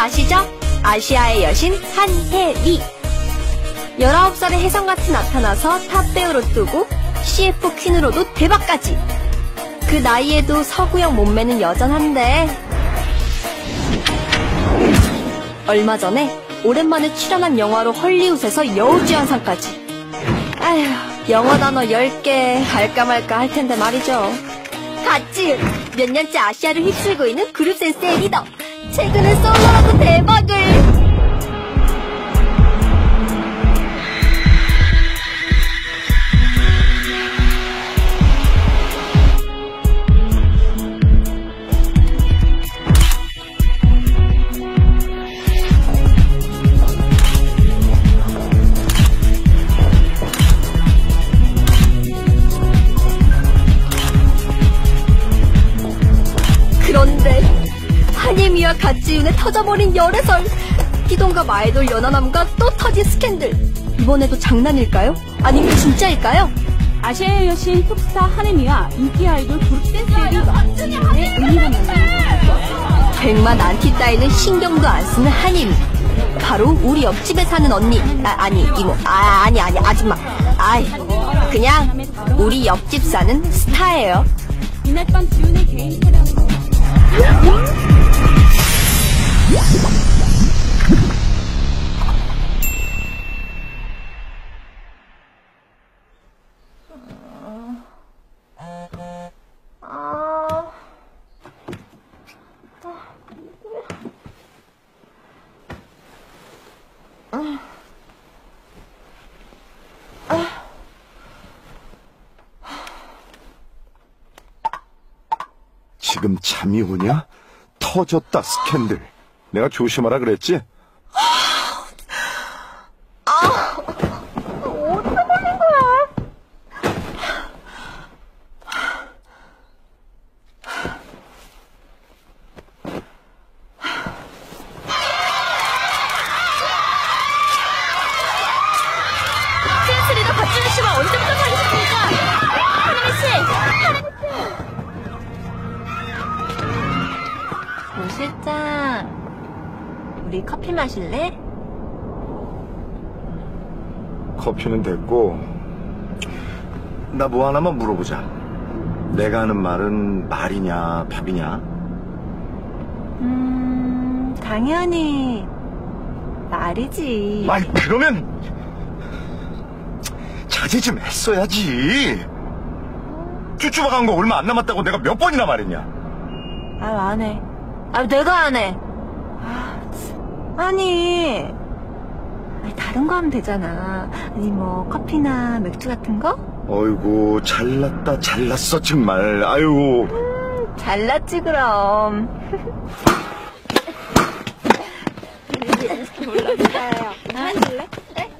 아시죠? 아시아의 여신 한혜리. 19살의 혜성같이 나타나서 탑배우로 뜨고 CF 퀸으로도 대박까지. 그 나이에도 서구형 몸매는 여전한데 얼마 전에 오랜만에 출연한 영화로 헐리우드에서 여우주연상까지. 아휴, 영어 단어 10개 할까 말까 할 텐데 말이죠. 같이 몇 년째 아시아를 휩쓸고 있는 그룹 센스의 리더. 최근에 솔로라도 대박을. 그런데 한예미와 갓지윤의 터져버린 열애설, 희동갑 아이돌 연하남과 또 터진 스캔들. 이번에도 장난일까요? 아니면 진짜일까요? 아시아의 여신 톱스타 한혜미와 인기 아이돌 그룹 센스의 리더 갓지윤의 은밀한 만남. 백만 안티 따위는 신경도 안 쓰는 한예미. 바로 우리 옆집에 사는 언니, 아니 이모, 아니 아줌마. 그냥 우리 옆집 사는 스타예요. 이날 밤 지윤의 개인 촬영으로 지금 잠이 오냐? 터졌다, 스캔들. 내가 조심하라 그랬지? 어떻게 걸린 거야? 센스 리더 갓지윤 씨와 언제부터 사귀셨습니까? 한혜미 씨! 오 실장, 우리 커피 마실래? 커피는 됐고, 나 뭐 하나만 물어보자. 내가 하는 말은 말이냐, 밥이냐? 당연히 말이지. 아이, 그러면 자제 좀 했어야지. 쭈쭈바 간 거 얼마 안 남았다고 내가 몇 번이나 말했냐? 안 해. 내가 안 해. 아니, 다른 거 하면 되잖아. 아니, 뭐, 커피나 맥주 같은 거? 어이구, 잘났다, 잘났어, 정말. 아유. 잘났지, 그럼. 몰라요. 하실래? 네?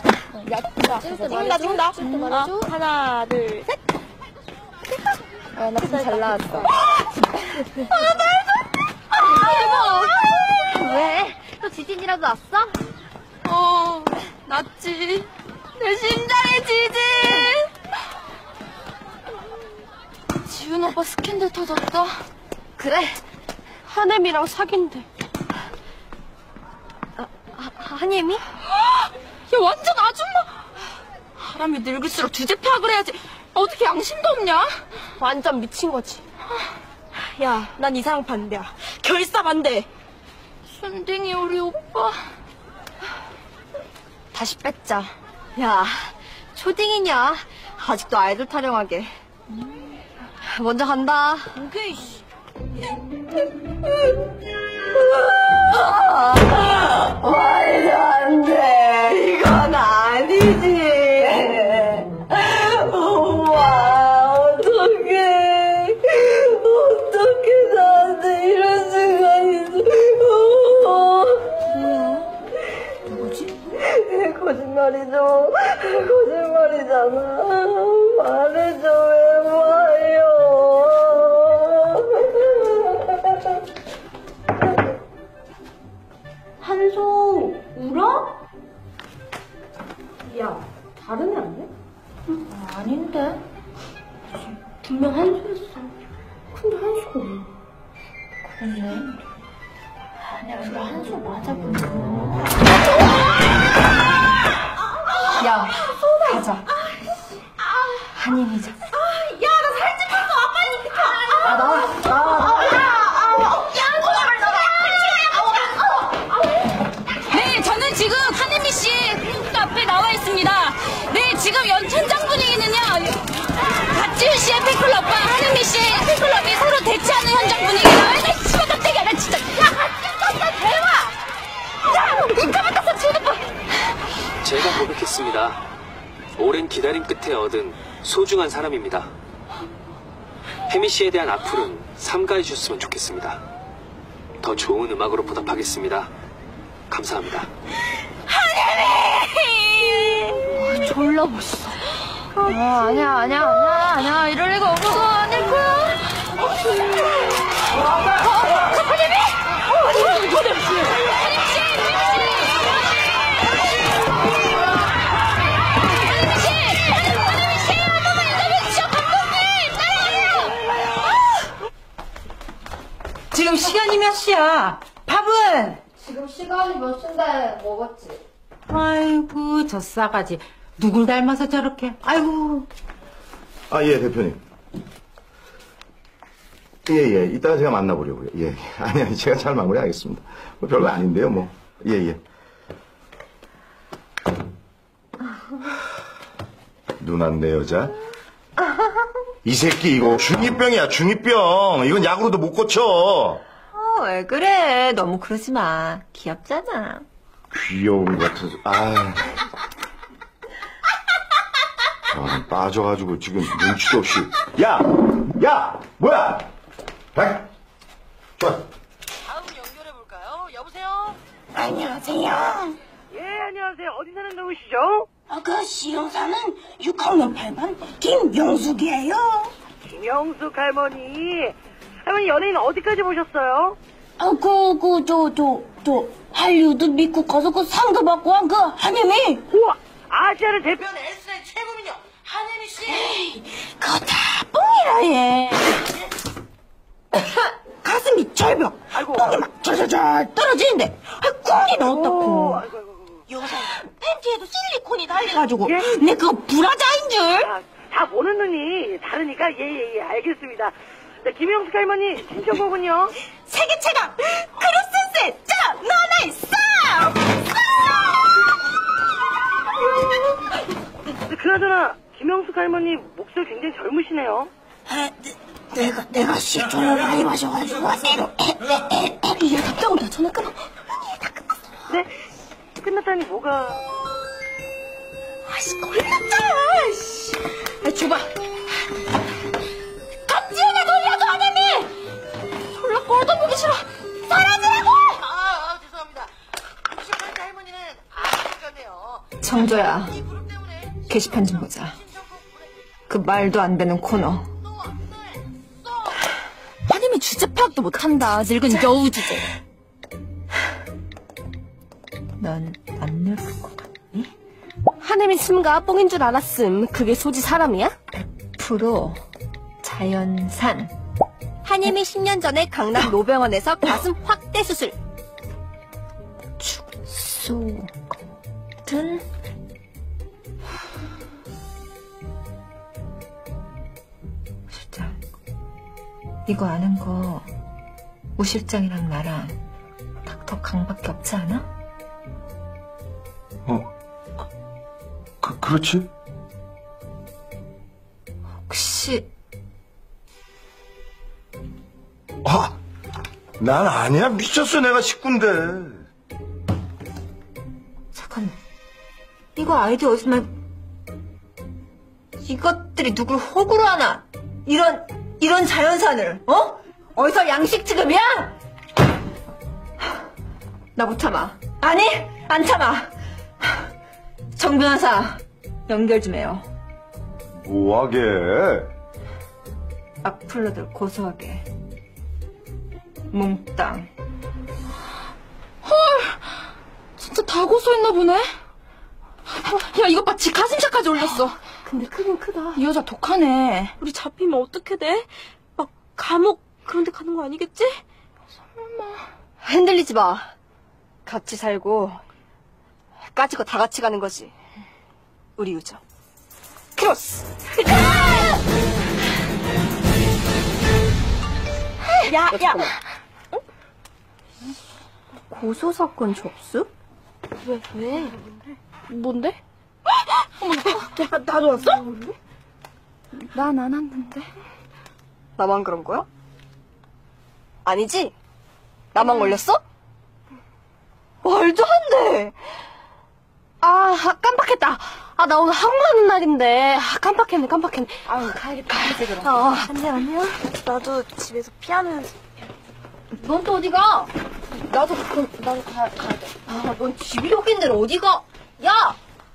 찍는다. 하나, 둘, 셋. 나 진짜 잘 나왔어. 대박! 왜? 또 지진이라도 왔어? 났지. 내 심장의 지진. 지윤 오빠 스캔들 터졌다. 그래. 한혜미랑 사귄대. 한예미? 야, 완전 아줌마. 사람이 늙을수록 주제 파악을 해야지. 어떻게 양심도 없냐? 완전 미친 거지. 야, 난 이 사람 반대야. 결사 반대. 순딩이 우리 오빠. 다시 뺐자. 야, 초딩이냐? 아직도 아이돌 타령하게. 먼저 간다. 오케이. 말도 안 돼. 이건 아니지. 엄마, 어떡해. 어떻게 나한테 이런 순간이 있어. 누구지? 거짓말이죠. 거짓말이잖아. 말해줘, 왜 말이요. 한소 울어? 야, 다른 애 아니야? 아닌데. 분명 한소였어. 근데 한소가 왜? 그랬네. 야, 가자. 한임이자. 네, 저는 지금 한혜미 씨 앞에 나와 있습니다. 네, 지금 현장 분위기는요. 박지윤 씨의 팬클럽과 한혜미 씨의 팬클럽이 서로 대치하는 현장 분위기예요. 나 씨발 깜짝이야, 나 진짜. 야, 진짜 대박! 야, 인터넷 가서 지금 제가 고백했습니다. 오랜 기다림 끝에 얻은 소중한 사람입니다. 혜미 씨에 대한 악플은 삼가해 주셨으면 좋겠습니다. 더 좋은 음악으로 보답하겠습니다. 감사합니다. 졸라 멋있어. 아니야. 이럴 리가 없어. 아닐 거야. 지금 시간이 몇 시야? 밥은? 지금 시간이 몇 시인데 먹었지? 아이고 저 싸가지 누굴 닮아서 저렇게 아이고. 아, 예, 대표님. 예. 이따가 제가 만나보려고요. 예. 아니, 제가 잘 마무리하겠습니다. 뭐 별거 아닌데요, 뭐. 예. 누난 내 여자? 이 새끼 이거 중2병이야, 중2병. 이건 약으로도 못 고쳐. 왜 그래? 너무 그러지 마. 귀엽잖아. 귀여운 것 같아서, 빠져가지고 지금 눈치도 없이. 야! 뭐야! 좋아. 다음 연결해볼까요? 여보세요? 안녕하세요. 예, 안녕하세요. 어디 사는 누구시죠? 그 시흥사는 6학년 8반 김영숙이에요. 김영숙 할머니. 할머니 연예인 어디까지 보셨어요? 할리우드 미국 가서 그 상도 받고 한 그 한혜미. 우와! 아시아를 대표하는 S의 최고민요. 한혜미 씨. 에이, 그거 다 뻥이라 얘. 가슴이 절벽. 아이고. 똥이 막 절절절 떨어지는데 콩이 넣었다고. 아이고. 요새 팬티에도 실리콘이 달려가지고 예? 내 그거 브라자인 줄. 아, 다 보는 눈이 다르니까 예, 알겠습니다. 네, 김영숙 할머니 신청곡은요? 세계 최강 크로스센세 짜 너네 싸. 그나저나 김영숙 할머니 목소리 굉장히 젊으시네요. 내가 식초를 많이 마셔가지고 얘 답장을 다 전화 끊어. 다 끝났어. 네? 끝났다니 뭐가... 아씨 걸렸잖아. 씨. 줘봐. 갑지연아 놀려줘 하나님. 졸라 꼴도 보기 싫어. 사라지라고. 죄송합니다. 60살대 할머니는 아시겠네요. 정조야, 이 그룹 때문에 게시판 좀 보자. 그 말도 안 되는 코너. 한임이 주제 파악도 못한다. 늙은 여우 주제. 넌 안 늙을 것 같니? 한임이 심가 뽕인 줄 알았음. 그게 소지 사람이야? 100% 자연산. 한임이 10년 전에 강남 노병원에서 가슴 확대 수술. 축소든 실장, 이거 아는 거 우 실장이랑 나랑 닥터 강밖에 없지 않아? 그렇지? 혹시 난 아니야. 미쳤어. 내가 식구인데. 잠깐, 이거 아이디어 어디서 이것들이 누굴 호구로 하나? 이런 자연산을, 어디서 양식 지급이야? 나 못 참아. 아니, 안 참아. 정 변호사, 연결 좀 해요. 뭐하게? 악플러들 고소하게. 몽땅. 진짜 다 고소했나 보네? 야, 이것 봐. 지 가슴샷까지 올렸어. 근데 크긴 크다. 이 여자 독하네. 우리 잡히면 어떻게 돼? 막 감옥 그런 데 가는 거 아니겠지? 설마. 흔들리지 마. 같이 살고 까짓 거 다 같이 가는 거지. 우리 우정. 크로스. 야, 야. 어? 고소사건 접수? 왜? 뭔데? 어머, 나도 왔어? 난 안 왔는데. 나만 그런 거야? 아니지? 나만 걸렸어? 말도 안 돼. 아, 깜빡했다. 아, 나 오늘 학원하는 날인데. 아, 깜빡했네. 아유, 가야겠다. 그럼. 안녕. 나도 집에서 피아노 연습. 넌 또 어디 가? 나도 가야 돼. 아, 넌 집이 여긴데 어디 가? 야!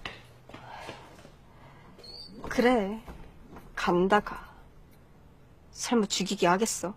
그래. 간다가. 설마 죽이게 하겠어?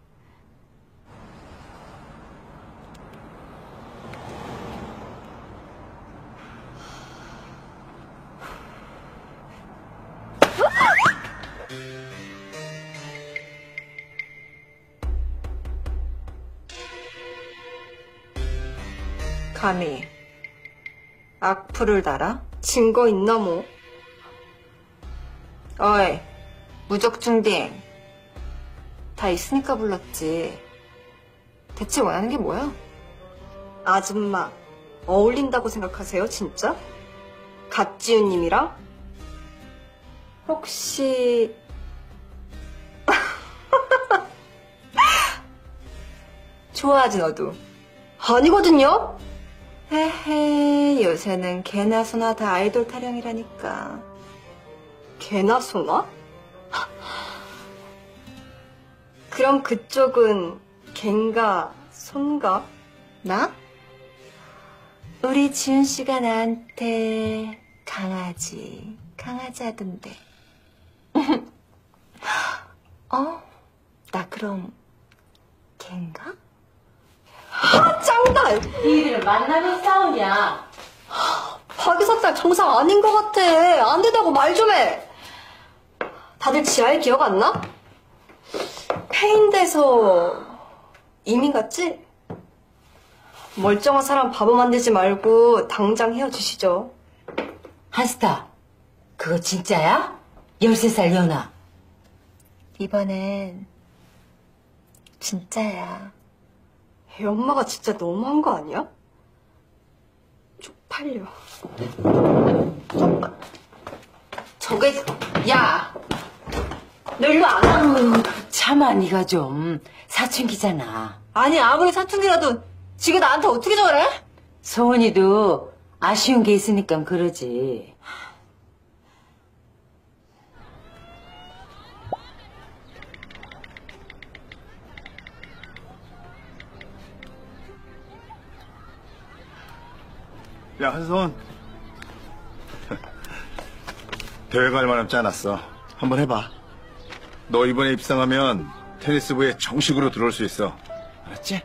감히 악플을 달아? 증거 있나 뭐? 어이, 무적중딩. 다 있으니까 불렀지. 대체 원하는 게 뭐야? 아줌마, 어울린다고 생각하세요, 진짜? 갓지우님이랑? 혹시... 좋아하지, 너도. 아니거든요? 헤헤, 요새는 개나 소나 다 아이돌 타령이라니까. 개나 소나? 그럼 그쪽은 갠가 손가? 나? 우리 지훈 씨가 나한테 강아지 하던데. 나 그럼 걘가? 짱날! 니들 만나면 싸우냐? 파기사살 정상 아닌 것 같아. 안 된다고 말 좀 해. 다들 지하에 기억 안 나? 폐인돼서 이민 갔지? 멀쩡한 사람 바보 만들지 말고 당장 헤어지시죠. 한스타, 그거 진짜야? 13살 연하. 이번엔 진짜야. 애 엄마가 진짜 너무한 거 아니야? 쪽팔려. 저게 야! 너 일로 안 와? 참아, 네가 좀. 사춘기잖아. 아니 아무리 사춘기라도 지가 나한테 어떻게 저래? 소은이도 아쉬운 게 있으니까 그러지. 야, 한손. 대회 갈 만하지 않았어. 한번 해봐. 너 이번에 입상하면 테니스부에 정식으로 들어올 수 있어. 알았지?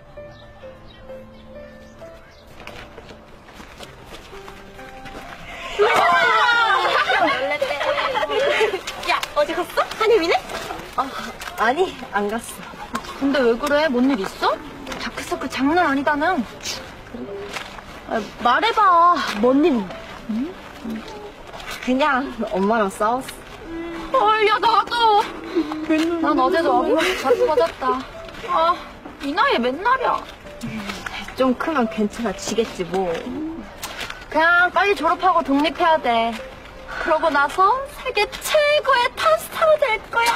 야, 어디 갔어? 한혜민네? 아니 안 갔어. 근데 왜 그래? 뭔 일 있어? 다크서클 장난 아니다는. 말해봐. 뭔 일? 그냥 엄마랑 싸웠어. 야, 나도. 난 어제도 어김없이 자주 맞았다. 아, 이 나이에 맨날이야. 좀 크면 괜찮아지겠지 뭐. 그냥 빨리 졸업하고 독립해야 돼. 그러고 나서 세계 최고의 탑스타가 될 거야.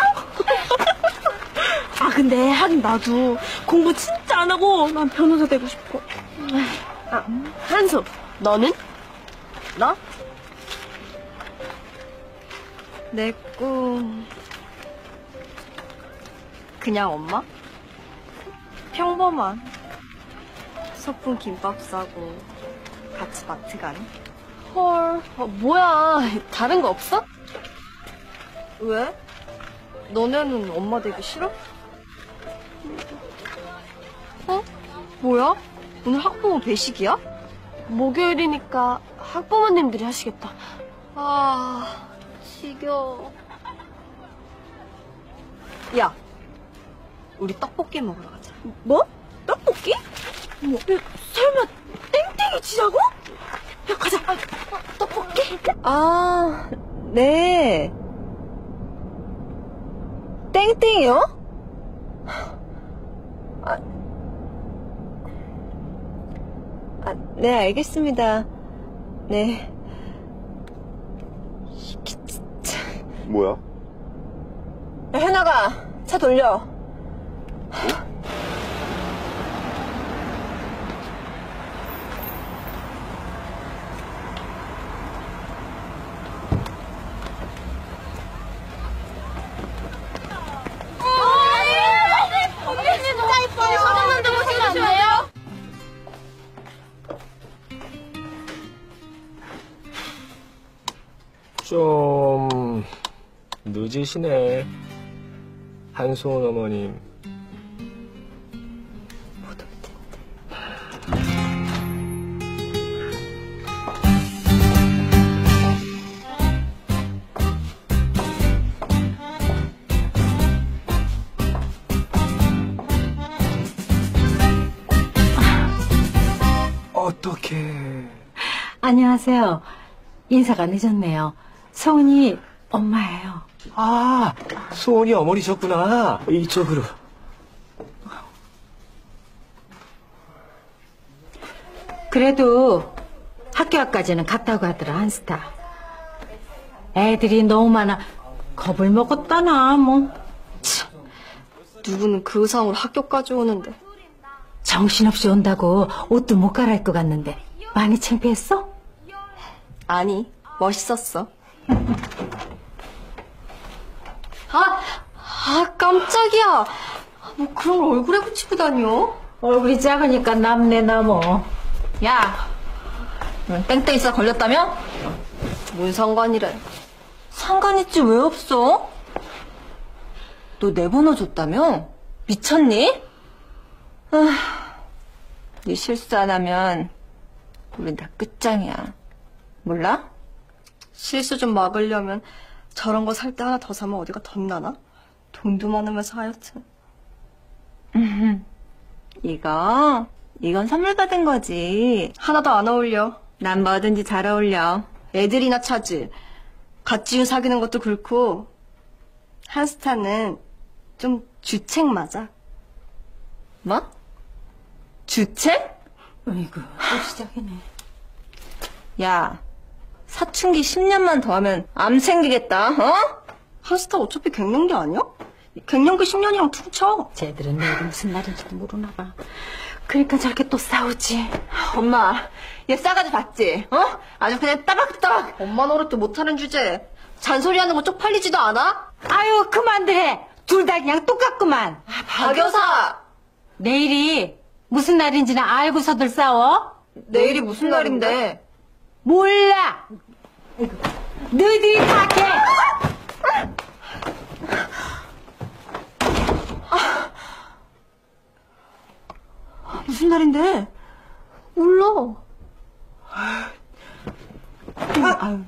아, 근데 하긴 나도 공부 진짜 안 하고 난 변호사 되고 싶어. 한수, 너는? 나? 내 꿈... 그냥 엄마? 평범한 소풍 김밥 싸고 같이 마트 가는? 헐, 뭐야. 다른 거 없어? 왜? 너네는 엄마 되기 싫어? 뭐야? 오늘 학부모 배식이야? 목요일이니까 학부모님들이 하시겠다. 아, 지겨워. 야, 우리 떡볶이 먹으러 가자. 뭐? 떡볶이? 설마 땡땡이 지라고? 야, 가자. 떡볶이. 아, 네. 땡땡이요? 네, 알겠습니다. 네. 이게 진짜. 뭐야? 야, 현아가 차 돌려. 좀 늦으시네, 한소은 어머님. 어떡해. 안녕하세요. 인사가 늦었네요. 소은이 엄마예요. 아, 소은이 어머니셨구나. 이쪽으로. 그래도 학교 앞까지는 갔다고 하더라, 한스타. 애들이 너무 많아. 겁을 먹었다나, 뭐. 누구는 그 의상으로 학교까지 오는데. 정신없이 온다고 옷도 못 갈아입고 갔는데. 많이 창피했어? 아니, 멋있었어. 깜짝이야. 뭐 그런 걸 얼굴에 붙이고 다녀? 얼굴이 작으니까 남네, 나뭐. 야, 넌 땡땡이 싸 걸렸다며? 뭔 상관이래? 상관 있지 왜 없어? 너 내 번호 줬다며? 미쳤니? 네 실수 안 하면 우린 다 끝장이야. 몰라? 실수 좀 막으려면 저런 거 살 때 하나 더 사면 어디가 덧나나? 돈도 많으면서 하여튼. 이건 선물 받은 거지. 하나도 안 어울려. 난 뭐든지 잘 어울려. 애들이나 차지. 갓지윤 사귀는 것도 그렇고 한스타는 좀 주책 맞아. 뭐? 주책? 어이구, 또 시작이네. 야, 사춘기 10년만 더 하면 암 생기겠다, 어? 한스타 어차피 갱년기 아니야? 갱년기 10년이랑 퉁쳐. 쟤들은 내일이 무슨 날인지도 모르나 봐. 그러니까 저렇게 또 싸우지. 엄마, 얘 싸가지 봤지? 어? 아주 그냥 따박따박. 엄마 노릇도 못하는 주제에 잔소리하는 거 쪽팔리지도 않아? 아유, 그만해. 둘 다 그냥 똑같구만. 박 여사! 내일이 무슨 날인지는 알고서들 싸워? 내일이 무슨 날인데? 몰라. 너희들이 다 해. 무슨 날인데? 몰라. 아유.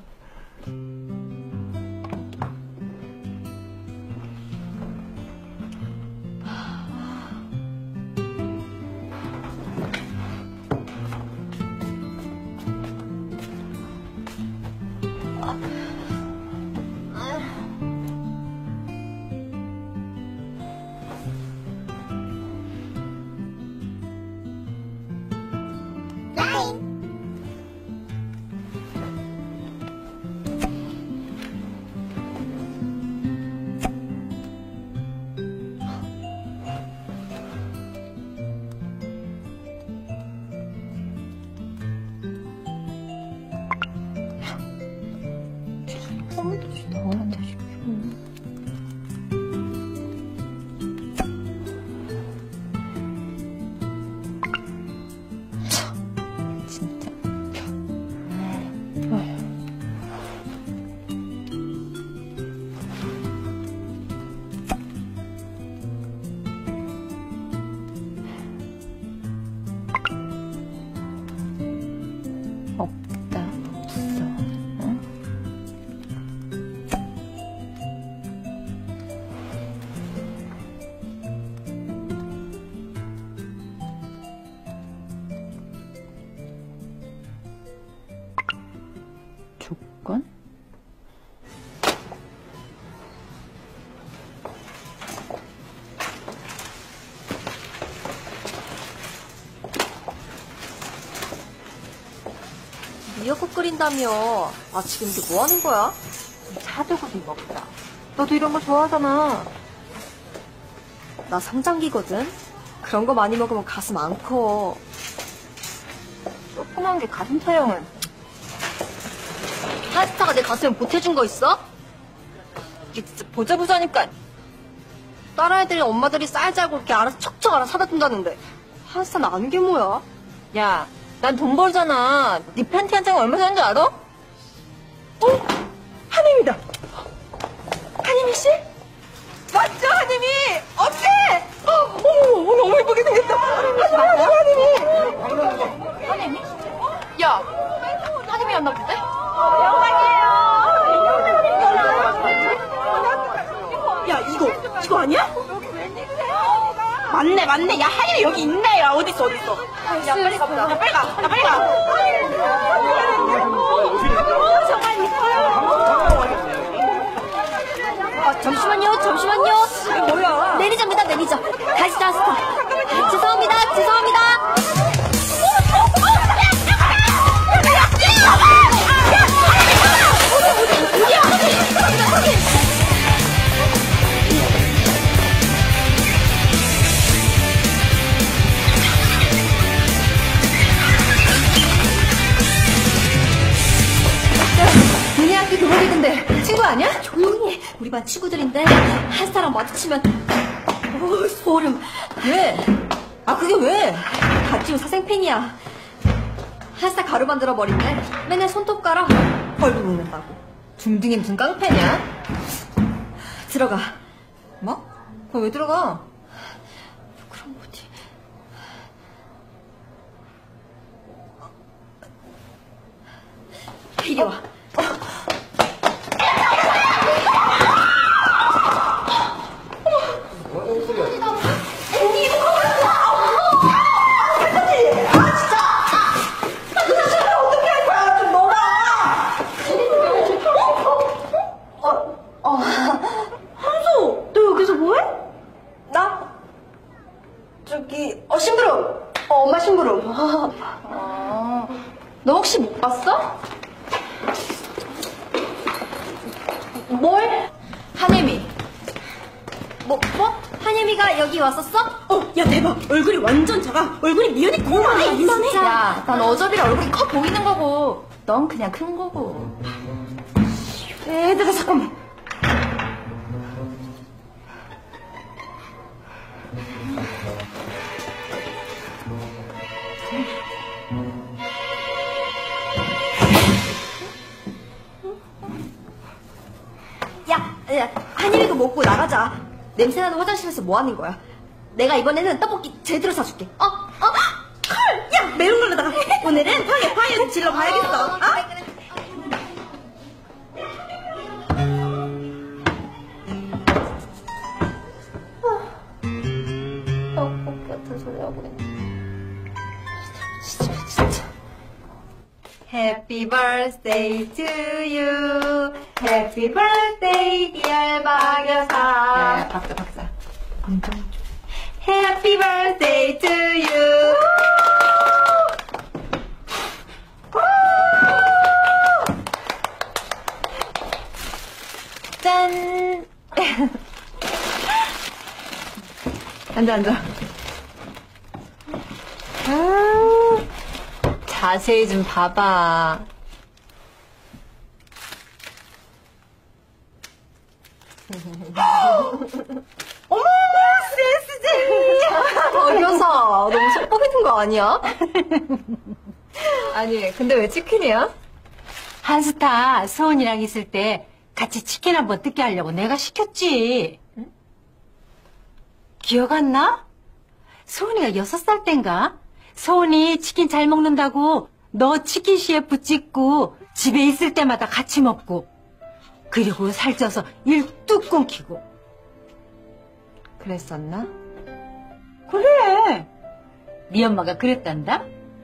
미역국 끓인다며. 아, 지금 이게 뭐 하는 거야? 차두고기 먹자. 너도 이런 거 좋아하잖아. 나 성장기거든? 그런 거 많이 먹으면 가슴 안 커. 조그만 게 가슴 타령을. 한스타가 내 가슴에 보태준 거 있어? 이게 진짜 보자보자니까. 다른 애들이 엄마들이 쌀 잘고 이렇게 알아서 척척 알아서 사다 준다는데 한스타는 아는 게 뭐야? 야, 난 돈 벌잖아. 네 팬티 한 장에 얼마 사는 줄 알아? 한임이다. 한임이 씨? 맞죠, 한임이? 어때? 어머, 너무 예쁘게 생겼다. 한임이? 야, 한임이었나 본데? 야, 이거 아니야? 맞네. 야, 한임이 여기 있네. 야, 어딨어. 야, 빨리 가보자. 야, 빨리 가. 잠시만요. 뭐야? 매니저입니다, 매니저. 가시죠, 한스타. 죄송합니다. 니네 학교 교복이던데 친구 아니야? 조용히 해. 우리 반 친구들인데 한스타랑 마주치면 소름. 왜? 아, 그게 왜? 같이 사생팬이야. 한스타 가루 만들어 버린대. 맨날 손톱 깔아 벌금 먹는다고. 중딩이 무슨 깡패냐? 들어가. 뭐? 그거 왜 들어가? 그럼 어디? 이리 와. 한수, 너 여기서 뭐해? 나? 심부름. 엄마 심부름. 너 혹시 못 봤어? 뭘? 한혜미. 뭐? 한예미가 여기 왔었어? 야, 대박. 얼굴이 완전 작아. 얼굴이 미연이 고만해. 이만해. 야, 난 어저비라 얼굴이 커 보이는 거고, 넌 그냥 큰 거고. 얘들아, 잠깐만. 야, 한예미 거 먹고 나가자. 냄새나는 화장실에서 뭐 하는 거야? 내가 이번에는 떡볶이 제대로 사줄게. 콜! 야, 매운 걸로다가 오늘은 탕에 파이어를 질러봐야겠어. 떡볶이 같은 소리 하고 있네. Happy birthday to you. Happy birthday, dear 박여사. 야, 박사. Happy birthday to you. 짠! 앉아. 자세히 좀 봐봐. 어머, 스트레스지. 박여사, 너무 속보이는 거 아니야? 아니, 근데 왜 치킨이야? 한스타 서은이랑 있을 때 같이 치킨 한번 뜯게 하려고 내가 시켰지. 응? 기억 안 나? 서은이가 6살 땐가? 서은이 치킨 잘 먹는다고 너 치킨 CF 찍고 집에 있을 때마다 같이 먹고 그리고 살쪄서 일 뚝 끊기고. 그랬었나? 그래. 네 엄마가 그랬단다.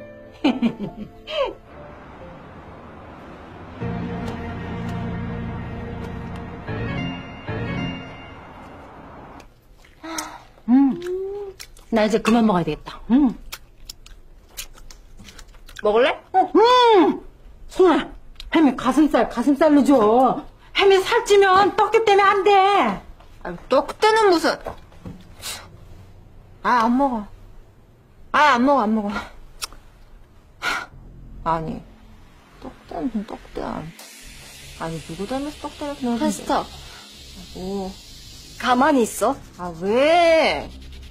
나 이제 그만 먹어야 되겠다. 먹을래? 소은아, 혜미 가슴살로 줘. 혜미 살찌면 떡기 때문에 안 돼. 떡대는 무슨. 안 먹어. 안 먹어. 아니, 떡대. 아니, 누구 닮아서 떡대를 그냥. 한스타, 오. 가만히 있어. 왜?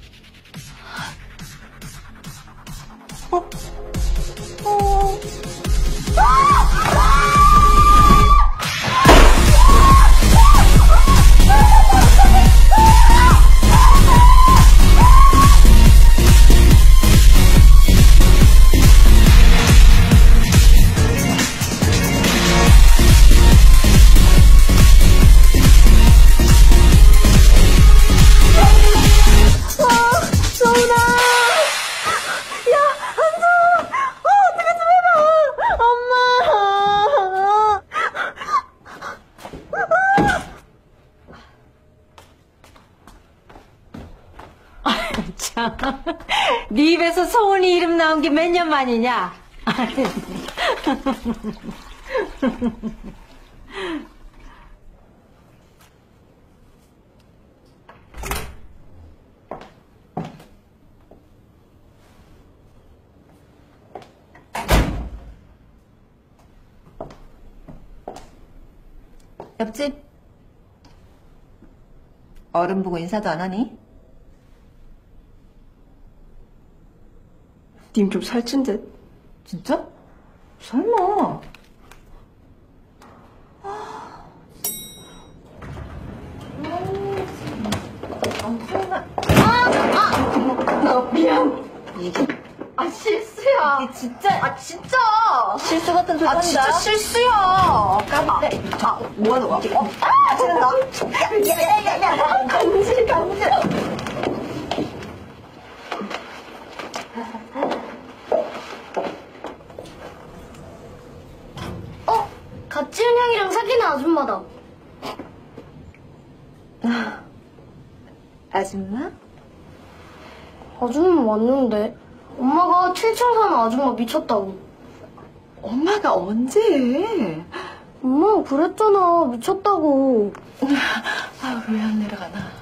참, 네 입에서 소은이 이름 나온 게 몇 년 만이냐? 옆집 어른 보고 인사도 안 하니? 님 좀 살찐 듯. 진짜? 설마. 실수야. 이게 진짜. 진짜. 실수 같은 소리 한다. 진짜 실수야. 뭐 하는 거야? 야, 간질. 같지은 형이랑 사귀는 아줌마다. 아줌마? 아줌마 왔는데 엄마가 7층 사는 아줌마 미쳤다고. 엄마가 언제? 엄마가 그랬잖아. 미쳤다고. 왜 안 내려가나?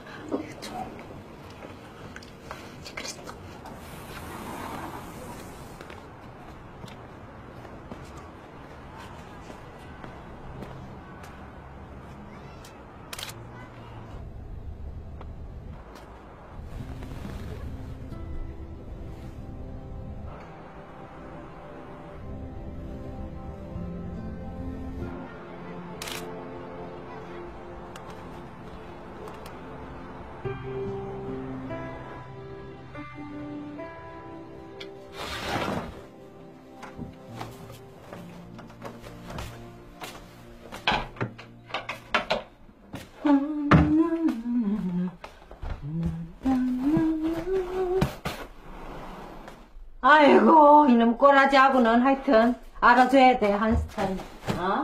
아이고, 이놈 꼬라지하고는 하여튼 알아줘야 돼, 한스타는. 어?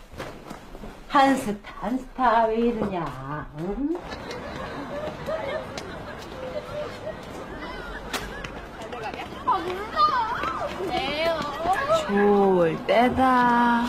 한스타 왜 이러냐, 응? 좋을 때다.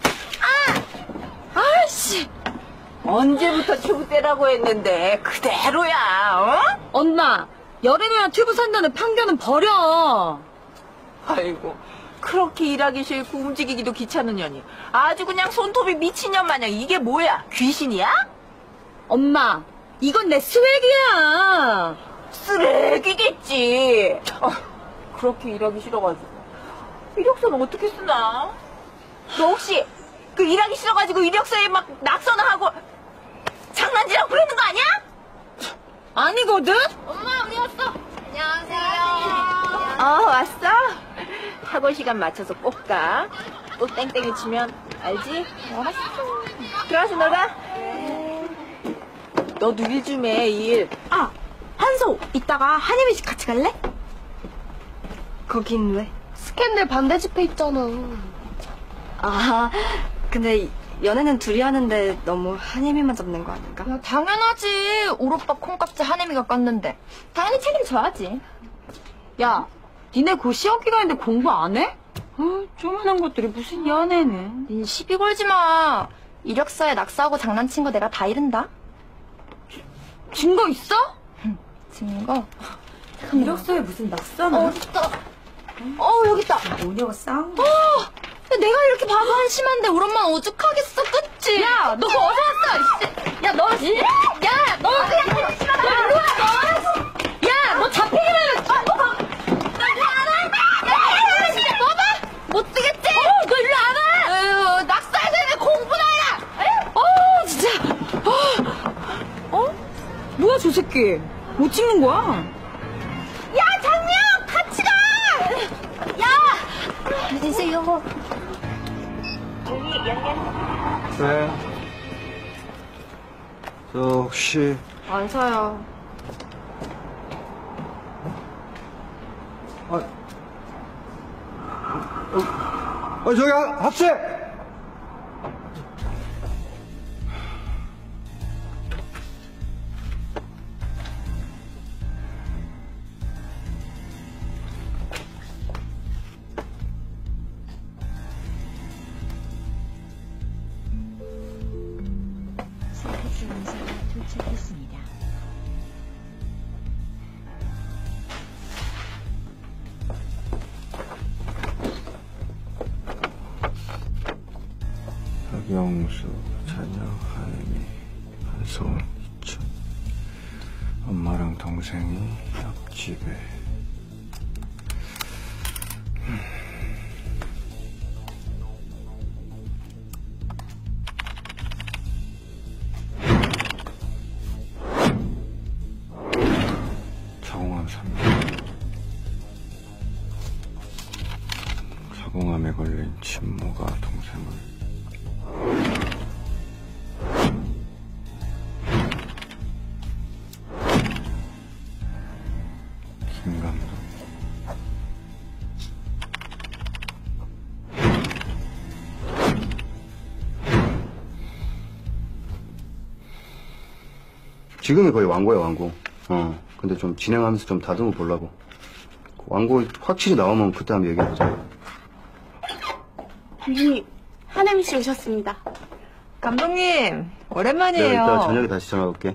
아이씨. 언제부터 튜브 떼라고 했는데 그대로야, 어? 엄마, 여름이랑 튜브 산다는 편견은 버려. 아이고, 그렇게 일하기 싫고 움직이기도 귀찮은 년이 아주 그냥 손톱이 미친년 마냥. 이게 뭐야? 귀신이야? 엄마, 이건 내 스웩이야. 쓰레기겠지. 그렇게 일하기 싫어가지고 이력서는 어떻게 쓰나? 너 혹시 그 일하기 싫어가지고 이력서에 막 낙서나 하고 장난질하고 그러는 거 아니야? 아니거든? 엄마, 우리 왔어. 안녕하세요. 왔어? 학원 시간 맞춰서 꼭 가. 또 땡땡이 치면 알지? 알았어. 들어가서 놀아. 너도 일 좀 해, 일. 한소, 이따가 한예미식 같이 갈래? 거긴 왜? 스캔들 반대 집회 있잖아. 근데 연애는 둘이 하는데 너무 한예미만 잡는 거 아닌가? 야, 당연하지. 올 오빠 콩깍지 한혜미가 깠는데. 당연히 책임져야지. 야, 니네 곧 시험 기간인데 공부 안 해? 조만한 것들이 무슨 연애는. 닌 시비 걸지 마. 이력서에 낙서하고 장난친 거 내가 다 잃은다. 증거 있어? 증거? 이력서에 무슨 낙서는? 어딨다. 여기 있다. 뭐냐고 싸운 야, 내가 이렇게 봐도 한심한데 우리 엄마는 오죽하겠어, 그치? 야, 너 어디 갔어? 야, 너, 야, 너 그냥 싫어. 야, 일로 와, 너. 야, 너 잡히기만 해. 못 쓰겠지? 너 일로 안 와. 에휴, 낙서해서 내 공부나 해라! 진짜. 뭐야, 저 새끼. 뭐 찍는 거야? 야, 장미야! 같이 가! 야! 안녕하세요. 네. 저 혹시 안 사요. 저기 학생! 박영수, 자녀, 하임이, 한소은, 이천. 엄마랑 동생이 옆집에. 정원 3년. 사공암에 걸린 친모가 동생을 김감독. 지금이 거의 완고야, 완고. 근데 좀 진행하면서 좀 다듬어 보려고. 완고 확실히 나오면 그때 한번 얘기해보자. 감독님, 하나미 씨 오셨습니다. 감독님, 오랜만이에요. 내가 이따 저녁에 다시 전화 올게.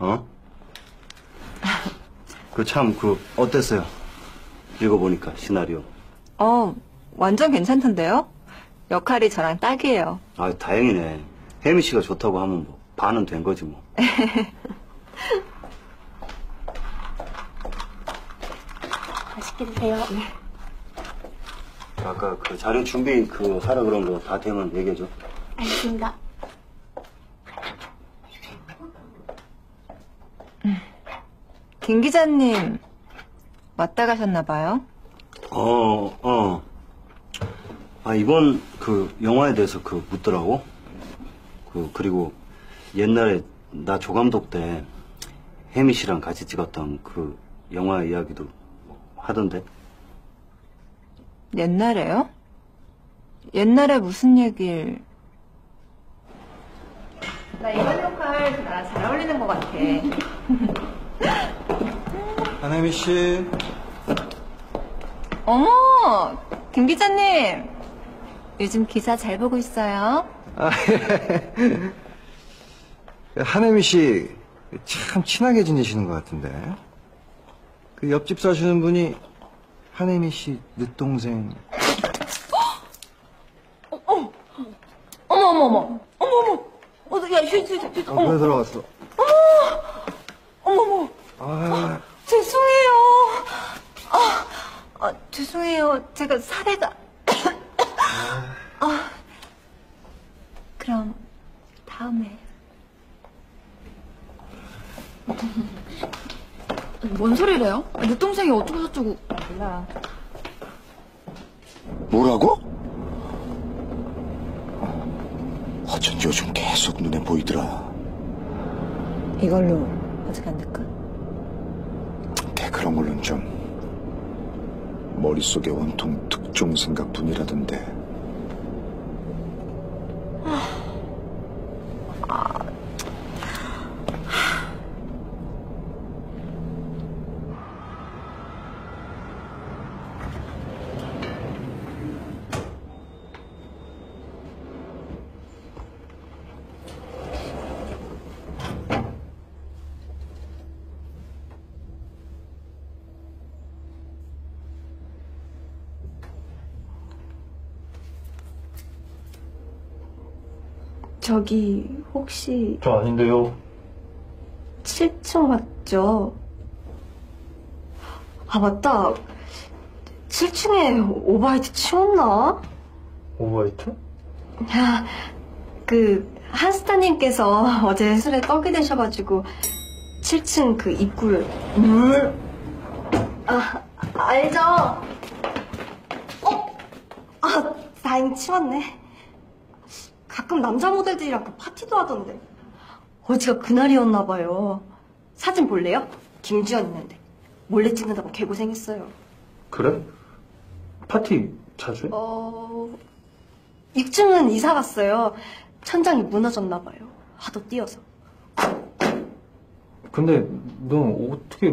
어땠어요? 읽어보니까, 시나리오. 완전 괜찮던데요? 역할이 저랑 딱이에요. 아, 다행이네. 혜미 씨가 좋다고 하면 뭐, 반은 된 거지 뭐. 맛있게 드세요. 아까 자료 준비 하라 그런 거 다 되면 얘기해줘. 알겠습니다. 김 기자님, 왔다 가셨나봐요? 이번 영화에 대해서 묻더라고. 그리고 옛날에 나 조감독 때 혜미 씨랑 같이 찍었던 영화 이야기도 하던데. 옛날에요? 옛날에 무슨 얘기를... 나 이번 역할 나랑 잘 어울리는 것 같아. 한혜미 씨. 어머, 김 기자님. 요즘 기사 잘 보고 있어요? 한혜미 씨 참 친하게 지내시는 것 같은데. 옆집 사시는 분이 한혜미 씨 늦동생. 어머. 야, 왜 들어왔어? 어머. 죄송해요. 죄송해요. 제가 사례가... 그럼 다음에. 뭔 소리래요? 내 동생이 어쩌고 저쩌고. 몰라. 뭐라고? 어쩐지 요즘 계속 눈에 보이더라. 이걸로 어떻게 안 될까? 그런 걸로는 좀 머릿속에 온통 특종 생각뿐이라던데. 저기 혹시 저 아닌데요. 7층 맞죠? 아 맞다. 7층에 오바이트 치웠나? 오버화이트? 야, 한스타님께서 어제 술에 떡이 되셔가지고 7층 그 입구를 알죠? 다행히 치웠네. 가끔 남자 모델들이랑 파티도 하던데. 어제가 그날이었나봐요. 사진 볼래요? 김주현 있는데 몰래 찍는다고 개고생했어요. 그래? 파티 자주 해? 6층은 이사 갔어요. 천장이 무너졌나봐요. 하도 뛰어서. 근데 너 어떻게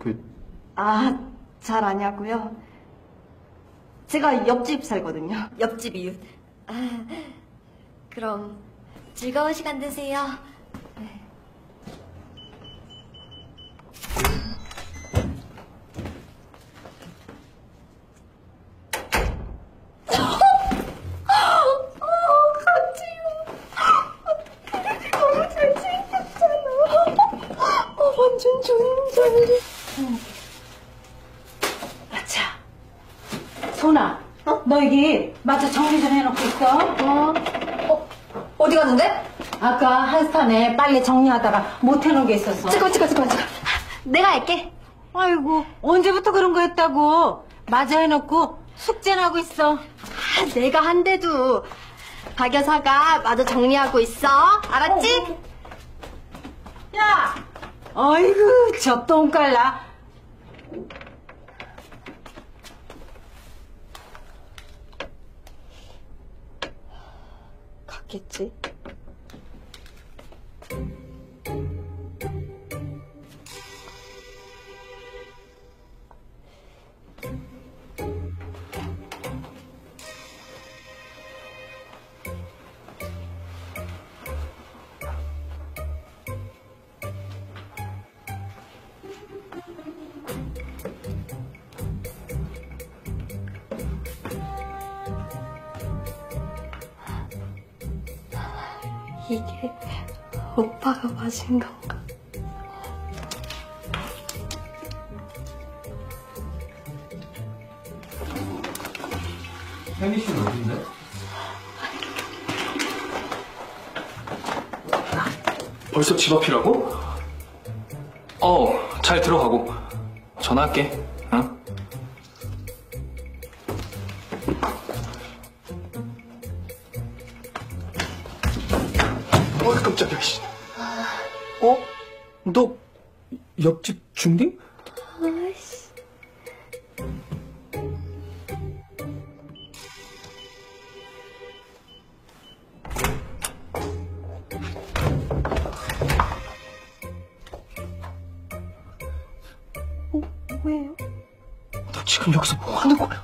잘 아냐고요? 제가 옆집 살거든요. 옆집 이웃. 그럼 즐거운 시간 되세요. 완전 좋은데. 아차. 소은아, 너 여기 마저 정리 좀 해놓고 있어. 어디 갔는데? 아까 한스탄에 빨래 정리하다가 못 해놓은 게 있었어. 잠깐만. 내가 할게. 아이고, 언제부터 그런 거 했다고. 마저 해놓고 숙제나 하고 있어. 내가 한대도 박 여사가 마저 정리하고 있어. 알았지? 야! 아이고, 저 똥깔나. 갔겠지? 이게 오빠가 맞은 건가? 혜미 씨는 어딘데? 벌써 집 앞이라고? 잘 들어가고 전화할게. 응? 깜짝이야. 씨. 너 옆집 중딩? 아이씨. 뭐예요? 너 지금 여기서 뭐 하는 거야?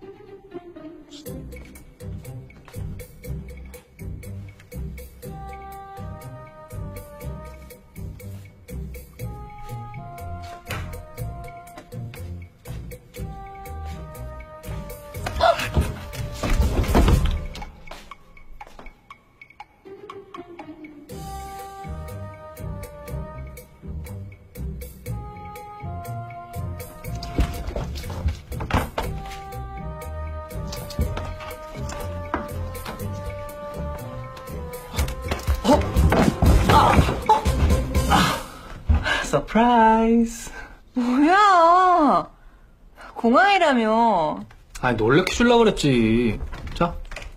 서프라이즈. 뭐야? 공항이라며. 아니 놀래켜 주려고 그랬지. 자,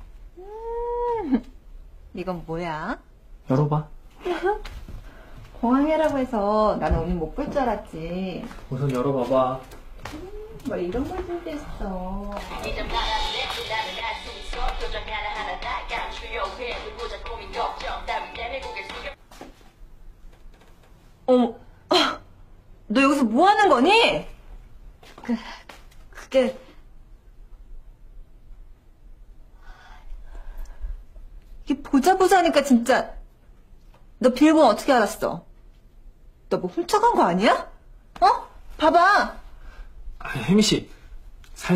이건 뭐야? 열어봐. 공항이라고 해서 나는 오늘 못 볼 줄 알았지. 우선 열어봐봐. 뭐 이런 걸 준비했어. 너 여기서 뭐 하는 거니? 그게 이게 보자보자니까 진짜. 너 비밀번호 어떻게 알았어? 너 뭐 훔쳐간 거 아니야? 봐봐. 혜미 씨,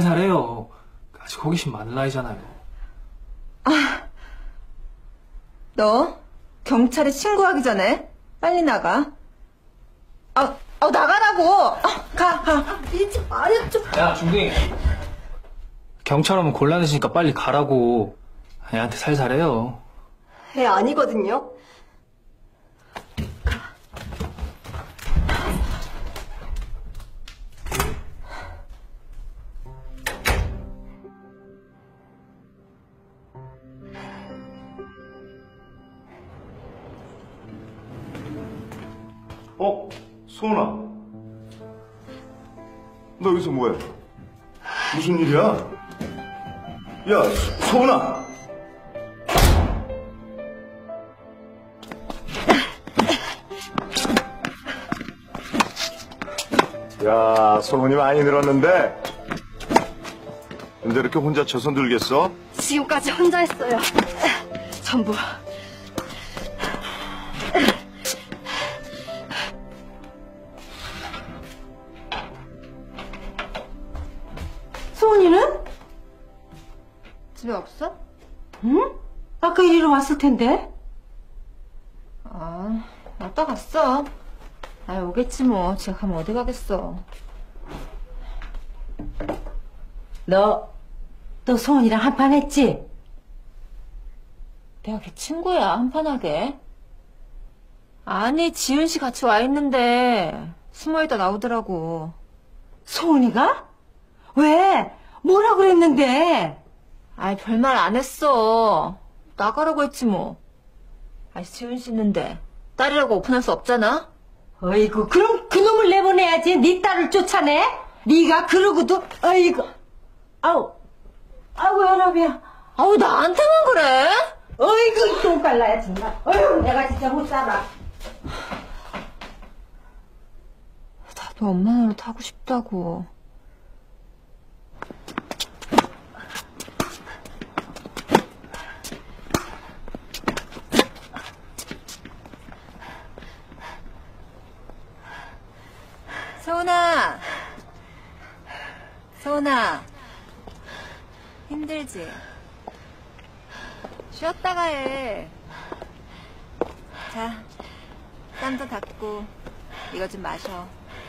살살해요. 아직 호기심 많은 나이잖아요. 너 경찰에 신고하기 전에 빨리 나가. 나가라고. 가. 이제 말이 좀. 야, 중딩. 경찰 오면 곤란해지니까 빨리 가라고. 애한테 살살해요. 애 아니거든요. 소은아. 너 여기서 뭐해? 무슨 일이야? 야, 소은아. 야, 소문이 많이 늘었는데. 근데 이렇게 혼자 저선 들겠어? 지금까지 혼자 했어요. 전부. 소은이는? 집에 없어? 응? 아까 이리로 왔을 텐데. 왔다 갔어. 오겠지 뭐. 지가 가면 어디 가겠어. 너 소은이랑 한판 했지? 내가 걔 친구야, 한판하게. 아니, 지은 씨 같이 와 있는데 숨어있다 나오더라고. 소은이가? 왜? 뭐라 그랬는데? 별말 안 했어. 나가라고 했지 뭐. 지은 씨 있는데 딸이라고 오픈할 수 없잖아? 어이구, 그럼 그놈을 내보내야지. 네 딸을 쫓아내? 네가 그러고도, 어이구. 아우, 연합이야. 나한테만 그래? 어이구, 똥 깔라야, 정말. 어휴, 내가 진짜 못 살아. 나도 엄마 노릇 하고 싶다고. 소은아, 힘들지? 쉬었다가 해. 자, 땀도 닦고 이거 좀 마셔.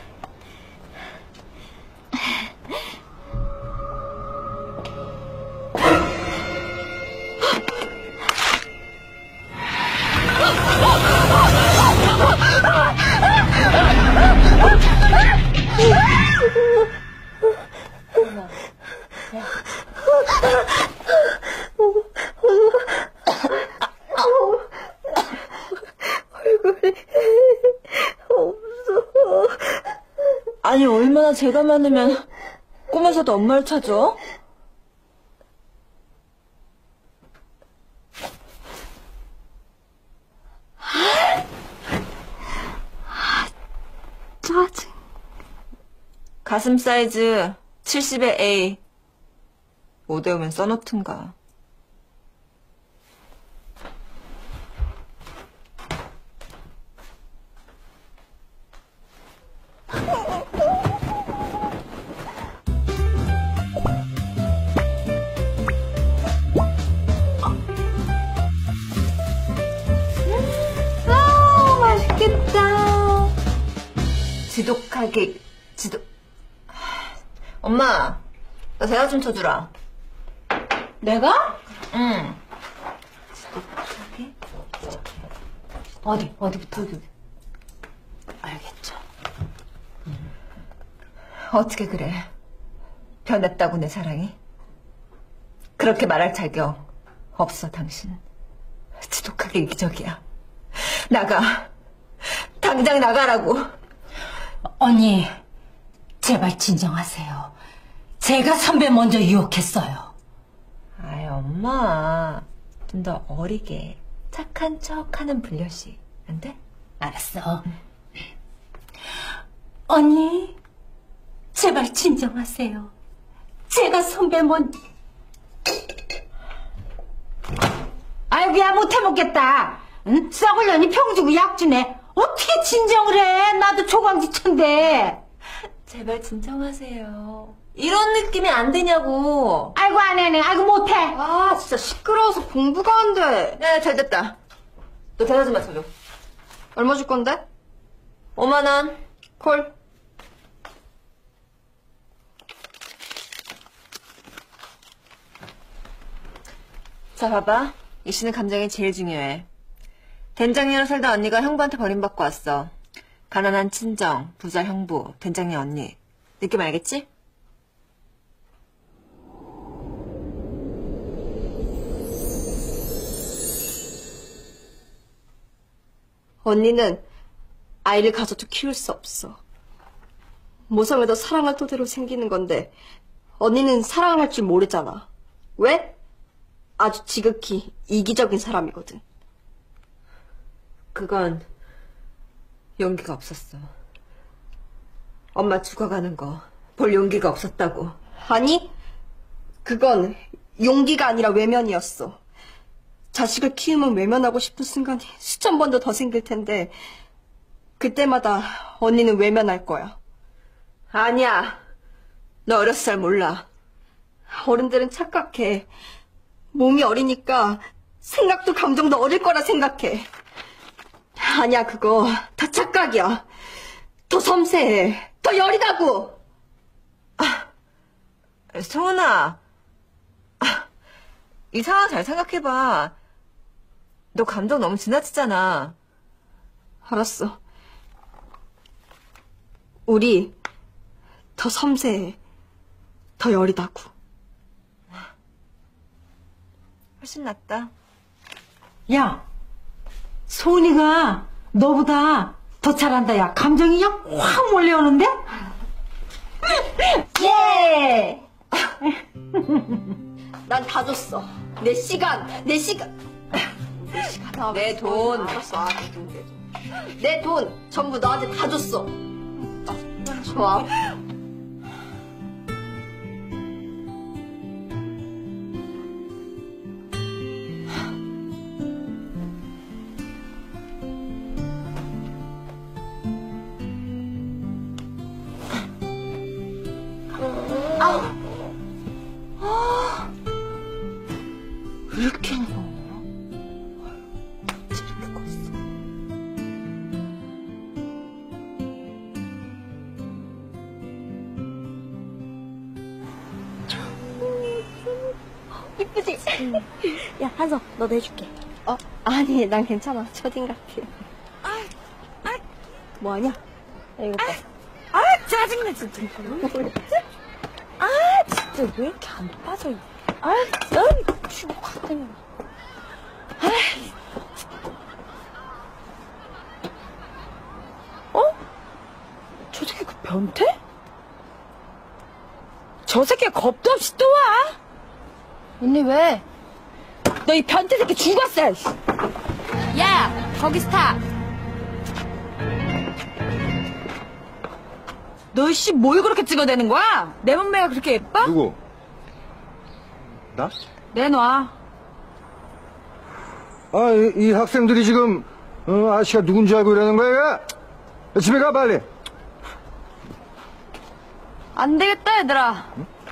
아니, 얼마나 죄가 많으면 꿈에서도 엄마를 찾아? 짜증. 가슴 사이즈 70에 A. 5대5면 써놓든가. 맛있겠다. 지독하게. 엄마, 나 대화 좀 쳐주라. 내가? 응. 어디부터? 알겠죠. 어떻게 그래? 변했다고 내 사랑이? 그렇게 말할 자격 없어, 당신. 지독하게 이기적이야. 나가. 당장 나가라고. 언니, 제발 진정하세요. 제가 선배 먼저 유혹했어요. 엄마. 좀 더 어리게 착한 척하는 분려시. 안 돼? 알았어. 언니, 제발 진정하세요. 제가 선배 먼저... 아이고야, 못해먹겠다. 응? 썩을려니 평주고 약주네. 어떻게 진정을 해? 나도 조강지천데. 제발 진정하세요. 이런 느낌이 안 되냐고. 아이고, 안 해. 아이고, 못해. 진짜 시끄러워서 공부가 안 돼. 네, 잘 됐다. 너 계좌 좀 맞춰줘. 얼마 줄 건데? 5만 원. 콜. 자, 봐봐. 이 씨는 감정이 제일 중요해. 된장녀로 살던 언니가 형부한테 버림받고 왔어. 가난한 친정, 부자 형부, 된장녀 언니. 느낌 알겠지? 언니는 아이를 가져도 키울 수 없어. 모성애도 사랑을 토대로 생기는 건데 언니는 사랑을 할 줄 모르잖아. 왜? 아주 지극히 이기적인 사람이거든. 그건 용기가 없었어. 엄마 죽어가는 거 볼 용기가 없었다고. 아니, 그건 용기가 아니라 외면이었어. 자식을 키우면 외면하고 싶은 순간이 수천 번도 더 생길 텐데 그때마다 언니는 외면할 거야. 아니야. 너 어렸을 잘 몰라. 어른들은 착각해. 몸이 어리니까 생각도 감정도 어릴 거라 생각해. 아니야, 그거 다 착각이야. 더 섬세해. 더 여리다고. 성은아. 이 상황 잘 생각해봐. 너 감정 너무 지나치잖아. 알았어. 우리 더 섬세해. 더 여리다고. 훨씬 낫다. 야, 소은이가 너보다 더 잘한다. 야, 감정이 그냥 확 몰려오는데? 예! 난 다 줬어. 내 시간. 내 돈. 알았어. 내 돈 전부 너한테 다 줬어. 좋아. 왜 이렇게 무거워? 이쁘지? 야, 한서, 너도 해줄게. 아니, 난 괜찮아. 초딩 같아. 뭐하냐? 이거 봐. 짜증나, 진짜. 진짜 왜 이렇게 안 빠져? 넌 죽어. 저 새끼 그 변태? 저 새끼가 겁도 없이 또 와? 언니 왜? 너 이 변태 새끼 죽었어! 야! 거기서 타! 너 씨 뭘 그렇게 찍어대는 거야? 내 몸매가 그렇게 예뻐? 누구? 나? 내놔. 이 학생들이 지금 아씨가 누군지 알고 이러는 거야? 야, 집에 가 빨리. 안 되겠다, 얘들아.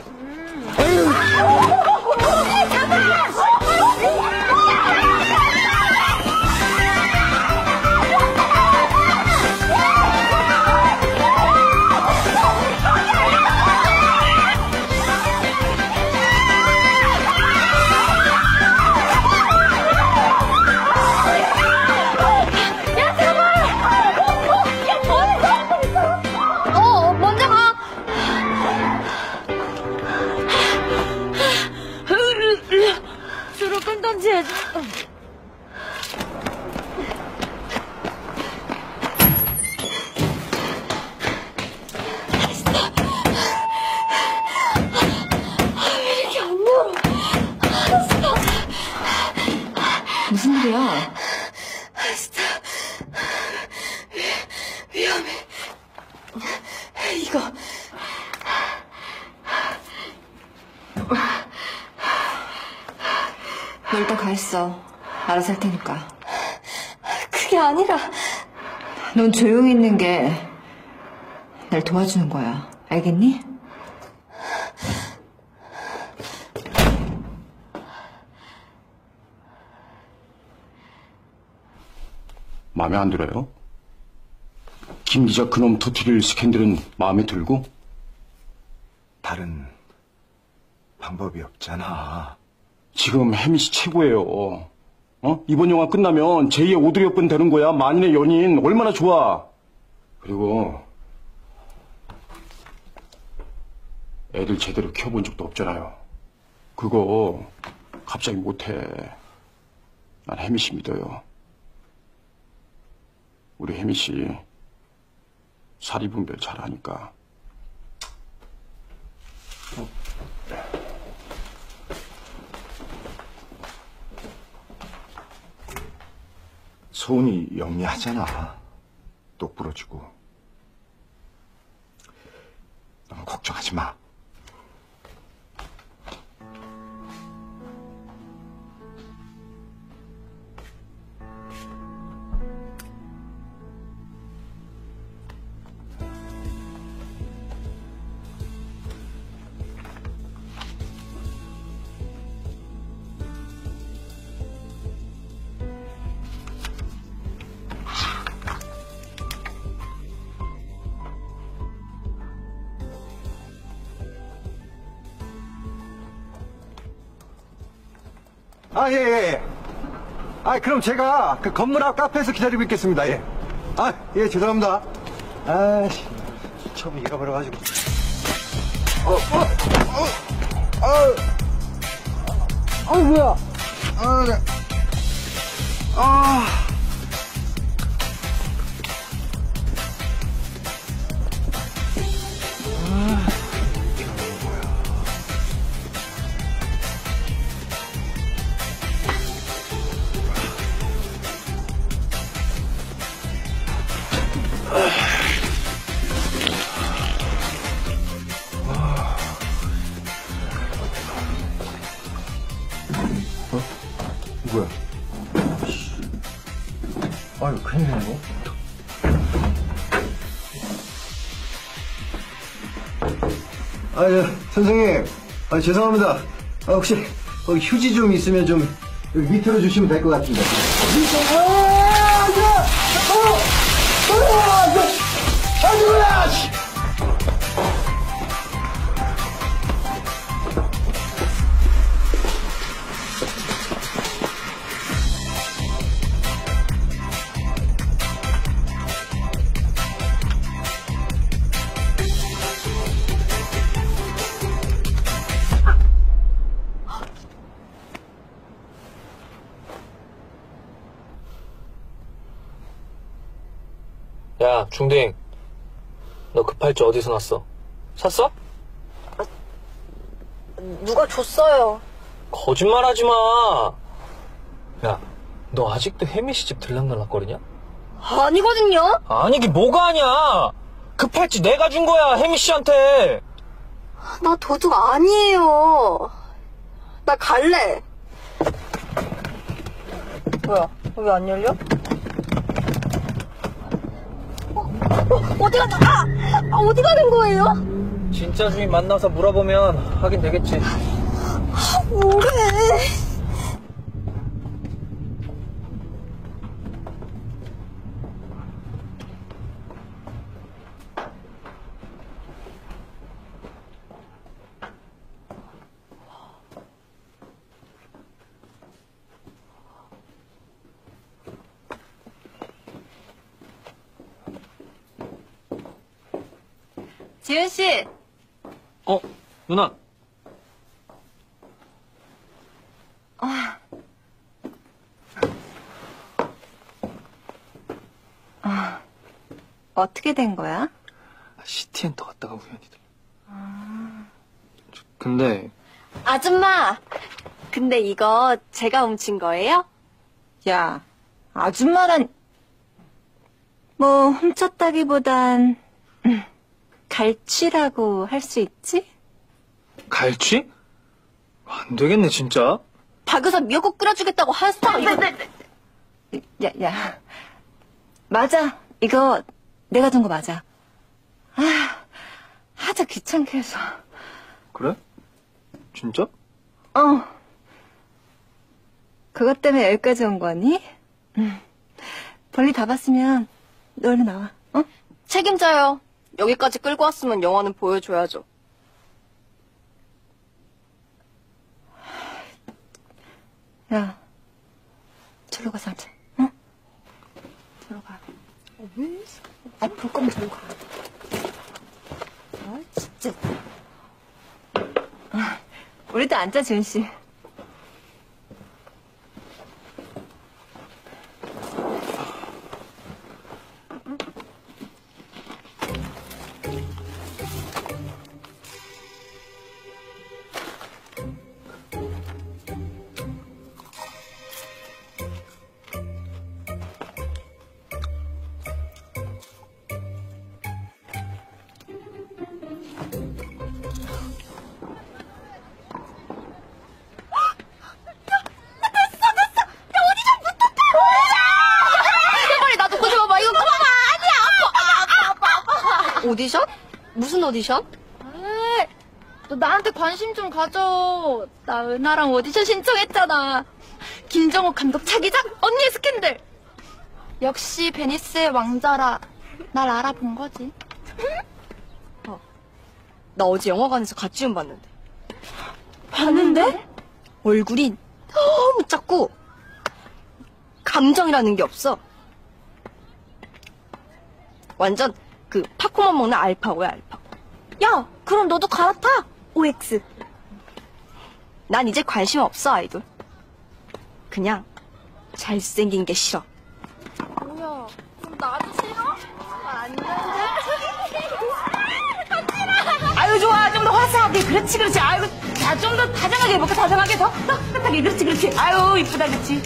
먼저 가. 주로 끊던지 해줘. 왜 이렇게 안 열어? 알았어. 무슨 일이야? 진짜 위험해. 이거 너 일단 가 있어. 알아서 할 테니까. 그게 아니라 넌 조용히 있는 게 날 도와주는 거야. 알겠니? 마음에 안 들어요? 김 기자 그놈 터트릴 스캔들은 마음에 들고? 다른 방법이 없잖아. 지금 혜미 씨 최고예요. 이번 영화 끝나면 제2의 오드리 헵번 되는 거야. 만인의 연인. 얼마나 좋아. 그리고 애들 제대로 키워본 적도 없잖아요. 그거 갑자기 못해. 난 혜미 씨 믿어요. 우리 혜미 씨 사리분별 잘하니까. 소은이 영리하잖아. 똑부러지고. 너무 걱정하지 마. 아, 예. 아, 그럼 제가 그 건물 앞 카페에서 기다리고 있겠습니다, 예. 아, 예, 죄송합니다. 아이씨, 첩을 잃어버려가지고. 뭐야. 뭐야? 아유, 큰일 났네. 선생님. 죄송합니다. 혹시 휴지 좀 있으면 좀 여기 밑으로 주시면 될 것 같은데. 야, 중딩. 너 급할지 어디서 났어? 샀어? 누가 줬어요. 거짓말하지 마. 야, 너 아직도 혜미 씨 집 들락날락거리냐? 아니거든요. 아니, 이게 뭐가 아니야. 급할지 내가 준 거야, 혜미 씨한테. 나 도둑 아니에요. 나 갈래. 뭐야, 왜 안 열려? 어디 가자. 어디 가는 거예요? 진짜 주인 만나서 물어보면 하긴 되겠지. 뭐래. 지은 씨. 누나. 어떻게 된 거야? 시티엔터 갔다가 우연히들. 근데 아줌마. 근데 이거 제가 훔친 거예요? 야, 아줌마란 뭐 훔쳤다기보단 갈취라고 할 수 있지? 갈취? 안 되겠네 진짜. 박여사 미역국 끓여주겠다고 한스타가 이거... 야. 맞아. 이거 내가 준 거 맞아. 하자 귀찮게 해서. 그래? 진짜? 그것 때문에 여기까지 온 거니? 볼일 다 봤으면 너 얼른 나와. 어? 책임져요. 여기까지 끌고 왔으면 영화는 보여줘야죠. 야, 저로 가서 앉아. 응? 저로 가. 왜? 아, 볼 거면 저로 가. 아, 진짜. 우리도 앉자, 지은 씨. 오디션? 무슨 오디션? 너 나한테 관심 좀 가져. 나 은하랑 오디션 신청했잖아. 김정욱 감독 차기작 언니의 스캔들. 역시 베니스의 왕자라 날 알아본 거지. 나 어제 영화관에서 갓지움 봤는데. 봤는데? 얼굴이 너무 작고 감정이라는 게 없어. 완전 그 팝콘만 먹는 알파고야, 알파. 야, 그럼 너도 갈아타. OX. 난 이제 관심 없어, 아이돌. 그냥 잘생긴 게 싫어. 뭐야, 그럼 나도 싫어? 안 돼. 아유 좋아 좀 더 화사하게 그렇지 그렇지 아유 자 좀 더 다정하게 해볼까 다정하게 더 따뜻하게 그렇지 그렇지 아유 이쁘다 그렇지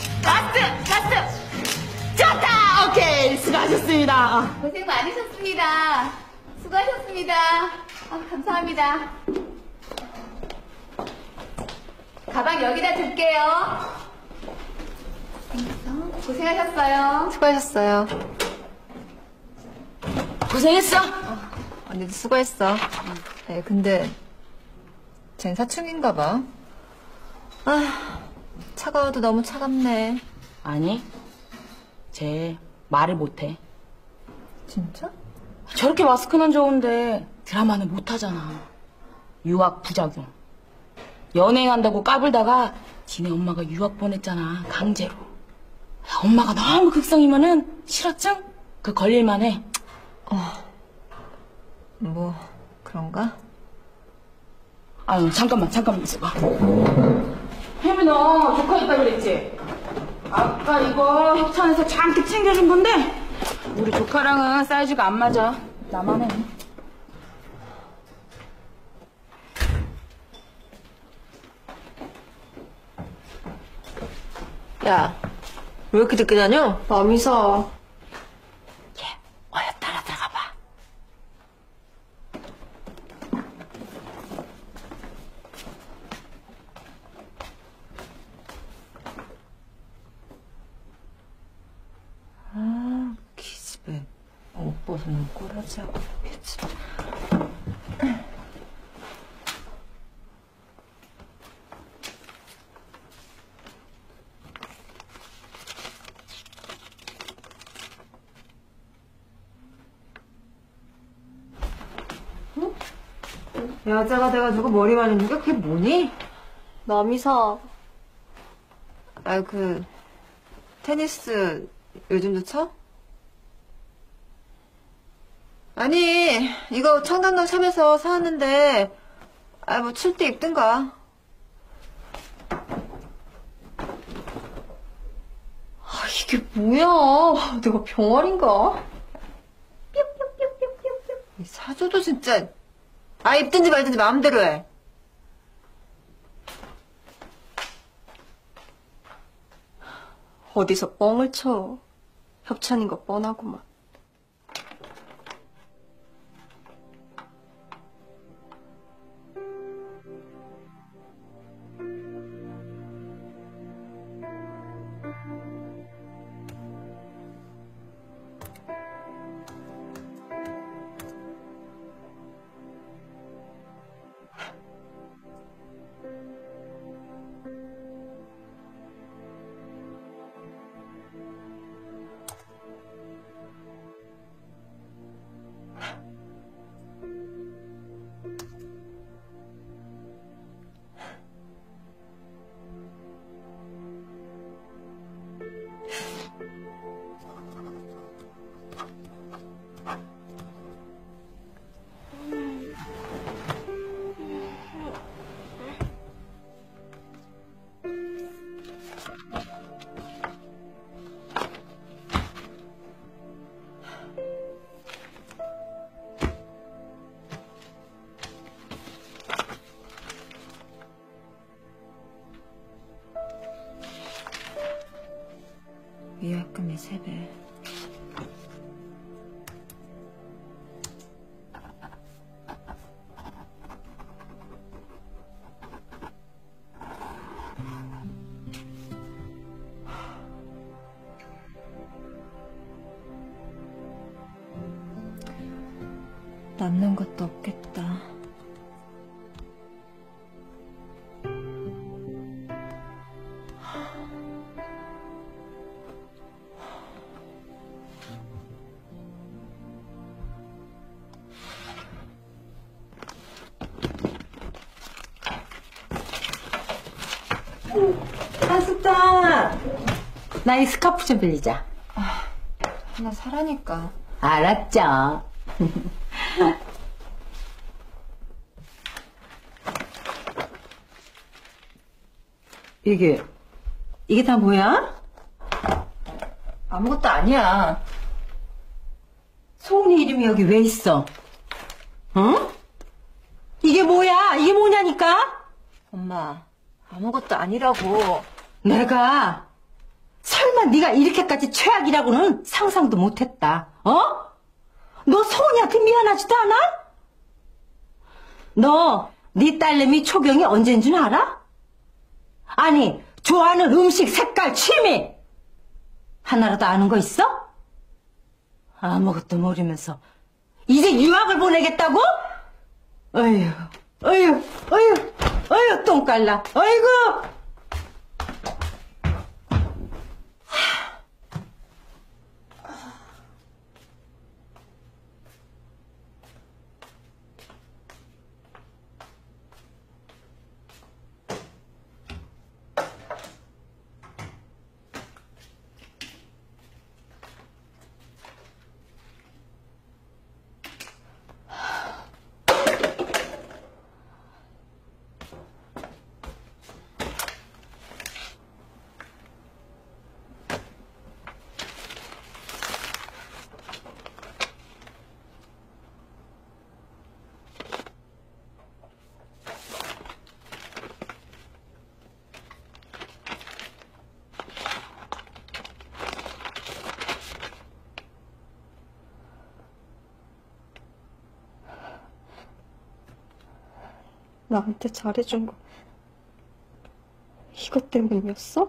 라스트 좋다 오케이 수고하셨습니다 고생 많으셨습니다. 수고하셨습니다. 감사합니다. 가방 여기다 둘게요. 고생하셨어요. 수고하셨어요. 고생했어 언니도 수고했어. 네, 근데 쟨 사춘기인가 봐. 아, 차가워도 너무 차갑네. 아니 쟤 말을 못해 진짜? 저렇게 마스크는 좋은데 드라마는 못하잖아 유학 부작용 연애한다고 까불다가 지네 엄마가 유학 보냈잖아 강제로 엄마가 너무 극성이면은 실화증? 그 걸릴만해 뭐 그런가? 아유 잠깐만 있어봐 혜미 너 조카 있다 그랬지? 아까 이거 협찬해서 잔뜩 챙겨준 건데 우리 조카랑은 사이즈가 안 맞아 나만 해 야, 왜 이렇게 늦게 다녀? 남이사. 어여 따라 들어가 봐 아, 기집애. 옷 벗으면 꼬라지하고 있겠지. 여자가 돼가지고 머리 말리는 게 그게 뭐니? 남이사. 테니스 요즘도 쳐? 아니, 이거 청담동 샵에서 사왔는데, 뭐 칠 때 입든가. 이게 뭐야? 내가 병아리인가? 이 사줘도 진짜. 입든지 말든지 마음대로 해. 어디서 뻥을 쳐. 협찬인 거 뻔하구만. 위약금이 3배. 남는 것도 없겠다. 한스타! 나 이 스카프 좀 빌리자. 하나 사라니까. 알았죠. 이게 다 뭐야? 아무것도 아니야. 소은이 이름이 여기 왜 있어? 어? 이게 뭐야? 이게 뭐냐니까? 엄마, 아무것도 아니라고. 내가 설마 네가 이렇게까지 최악이라고는 상상도 못했다. 어? 너 소은이한테 미안하지도 않아? 너 네 딸내미 초경이 언제인 줄 알아? 아니, 좋아하는 음식, 색깔, 취미 하나라도 아는 거 있어? 아무것도 모르면서 이제 유학을 보내겠다고? 어휴, 똥깔나. 어이구. 나한테 잘해준 거 이것 때문이었어?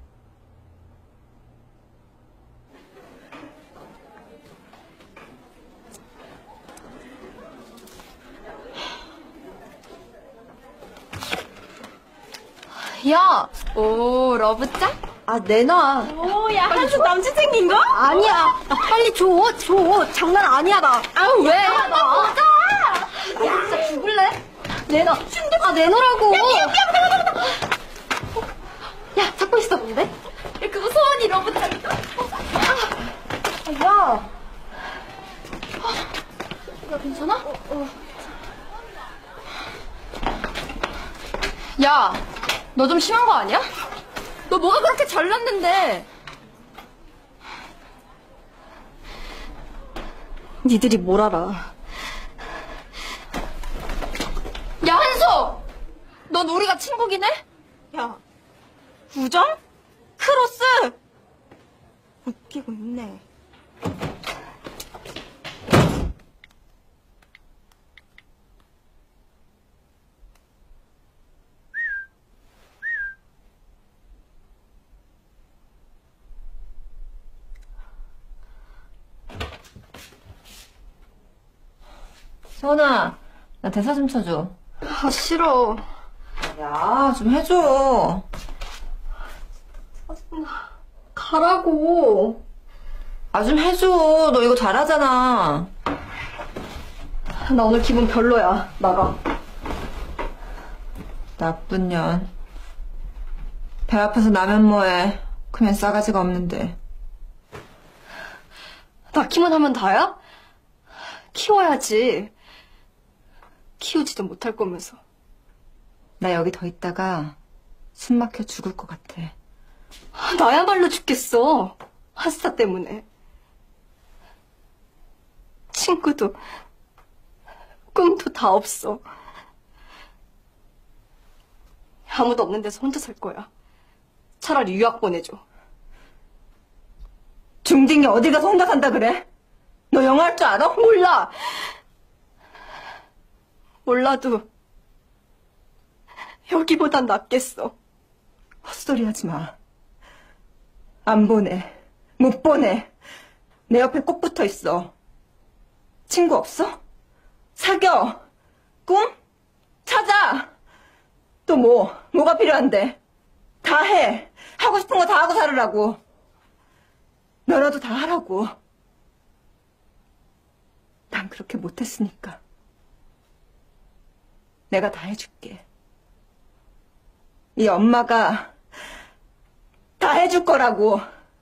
야! 오, 러브짱? 아, 내놔. 오, 야, 한수 남친 생긴 거? 아니야. 빨리 줘. 장난 아니야, 나. 아우, 왜? 나 진짜 죽을래? 내놔. 아, 내놓으라고. 야, 잡고 있어, 근데? 야, 그거 소원이 러브짱이다. 야. 야, 괜찮아? 야, 너 좀 심한 거 아니야? 너 뭐가 그렇게 잘났는데? 니들이 뭘 알아? 야, 한소! 넌 우리가 친구긴 해? 야, 우정? 크로스? 웃기고 있네. 소은아, 나 대사 좀 쳐줘. 아, 싫어. 야, 좀 해줘. 가라고. 아, 좀 해줘. 너 이거 잘하잖아. 나 오늘 기분 별로야. 나가. 나쁜 년. 배 아파서 나면 뭐해. 크면 싸가지가 없는데. 낳기만 하면 다야? 키워야지. 키우지도 못할 거면서. 나 여기 더 있다가 숨 막혀 죽을 것 같아. 나야말로 죽겠어. 한스타 때문에. 친구도 꿈도 다 없어. 아무도 없는 데서 혼자 살 거야. 차라리 유학 보내줘. 중딩이 어디 가서 혼자 산다 그래? 너 영어 할 줄 알아? 몰라. 몰라도 여기보단 낫겠어. 헛소리 하지 마. 안 보내. 못 보내. 내 옆에 꼭 붙어 있어. 친구 없어? 사겨. 꿈? 찾아. 또 뭐가 필요한데? 다 해. 하고 싶은 거 다 하고 살으라고. 너라도 다 하라고. 난 그렇게 못했으니까. 내가 다 해줄게. 이 엄마가 다 해줄 거라고.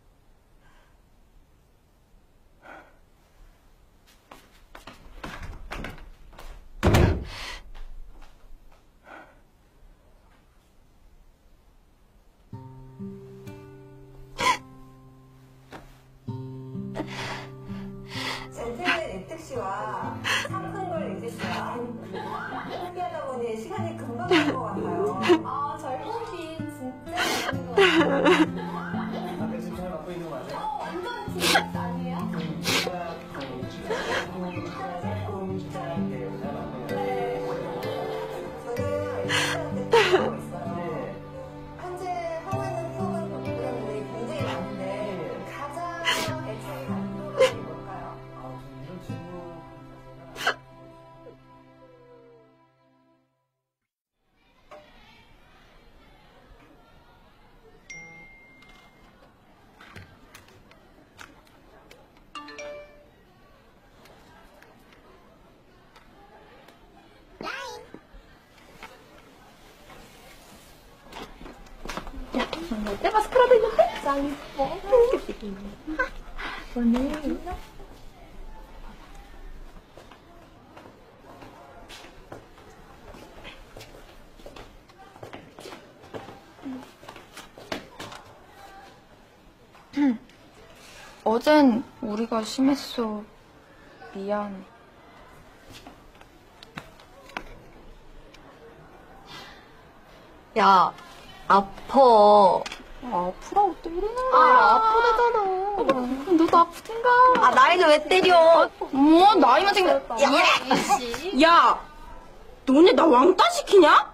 젠틀맨 이특 씨와 삼성걸 이지 씨와 함께하다 보니 시간이 금방 간 것 같아요. 아, 젊은이 진짜 예쁜 것 같아요. 앞에 지금 잘 맡고 있는 거 맞아요? 완전 진짜 아니에요? 저는 있어요. 현재 하고 있는 프로그램들이 굉장히 많은데 가장 애착이 가는 프로그램이 뭘까요? 이런 친구. 내가 스크럽 있는데? 짱 이뻐. 오늘 어젠 우리가 심했어. 미안. 야, 아파. 아프라고 또 이러는 거야. 아프다잖아. 너도 아프든가. 아, 나이를 왜 때려? 뭐 나이만 생겨. 야, 너네 나 왕따 시키냐?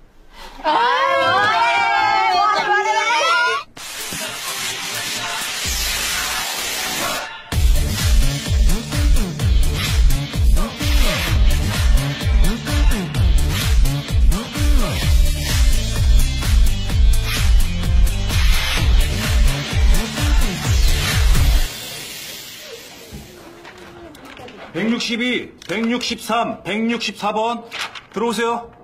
(162) 163 164번 들어오세요.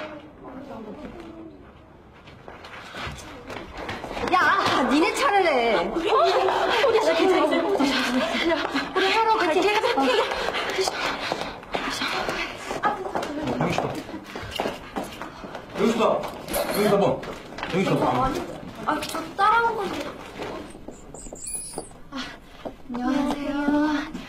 야, 니네 차례래. 우리 하러 갈게. 여기 있어. 여기 가봐. 여기 있어. 아, 저 따라온 건데. 안녕하세요.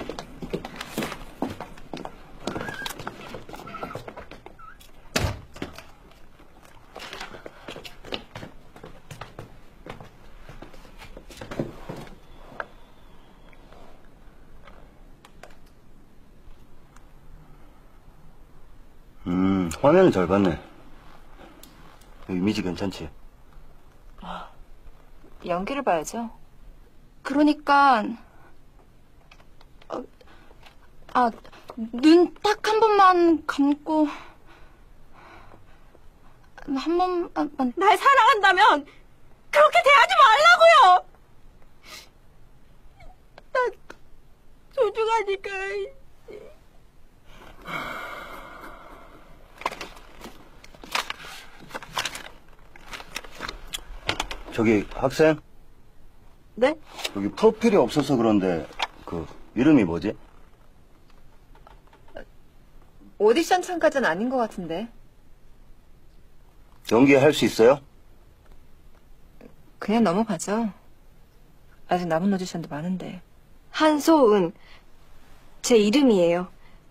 화면은 잘 봤네. 이미지 괜찮지? 연기를 봐야죠. 그러니까 눈 딱 한 번만 감고 한 번만. 날 사랑한다면 그렇게 대하지 말라고요. 나 소중하니까. 저기 학생? 네? 여기 프로필이 없어서 그런데 그 이름이 뭐지? 오디션 참가자는 아닌 것 같은데. 연기할 수 있어요? 그냥 넘어가죠. 아직 남은 오디션도 많은데. 한소은. 제 이름이에요.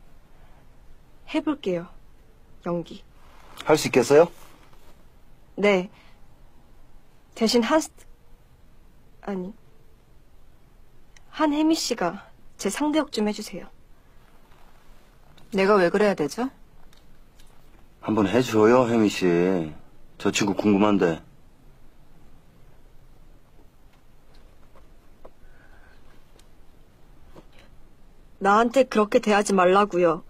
해볼게요. 연기. 할 수 있겠어요? 네. 대신 아니. 한혜미 씨가 제 상대역 좀 해주세요. 내가 왜 그래야 되죠? 한번 해줘요, 혜미 씨. 저 친구 궁금한데. 나한테 그렇게 대하지 말라고요.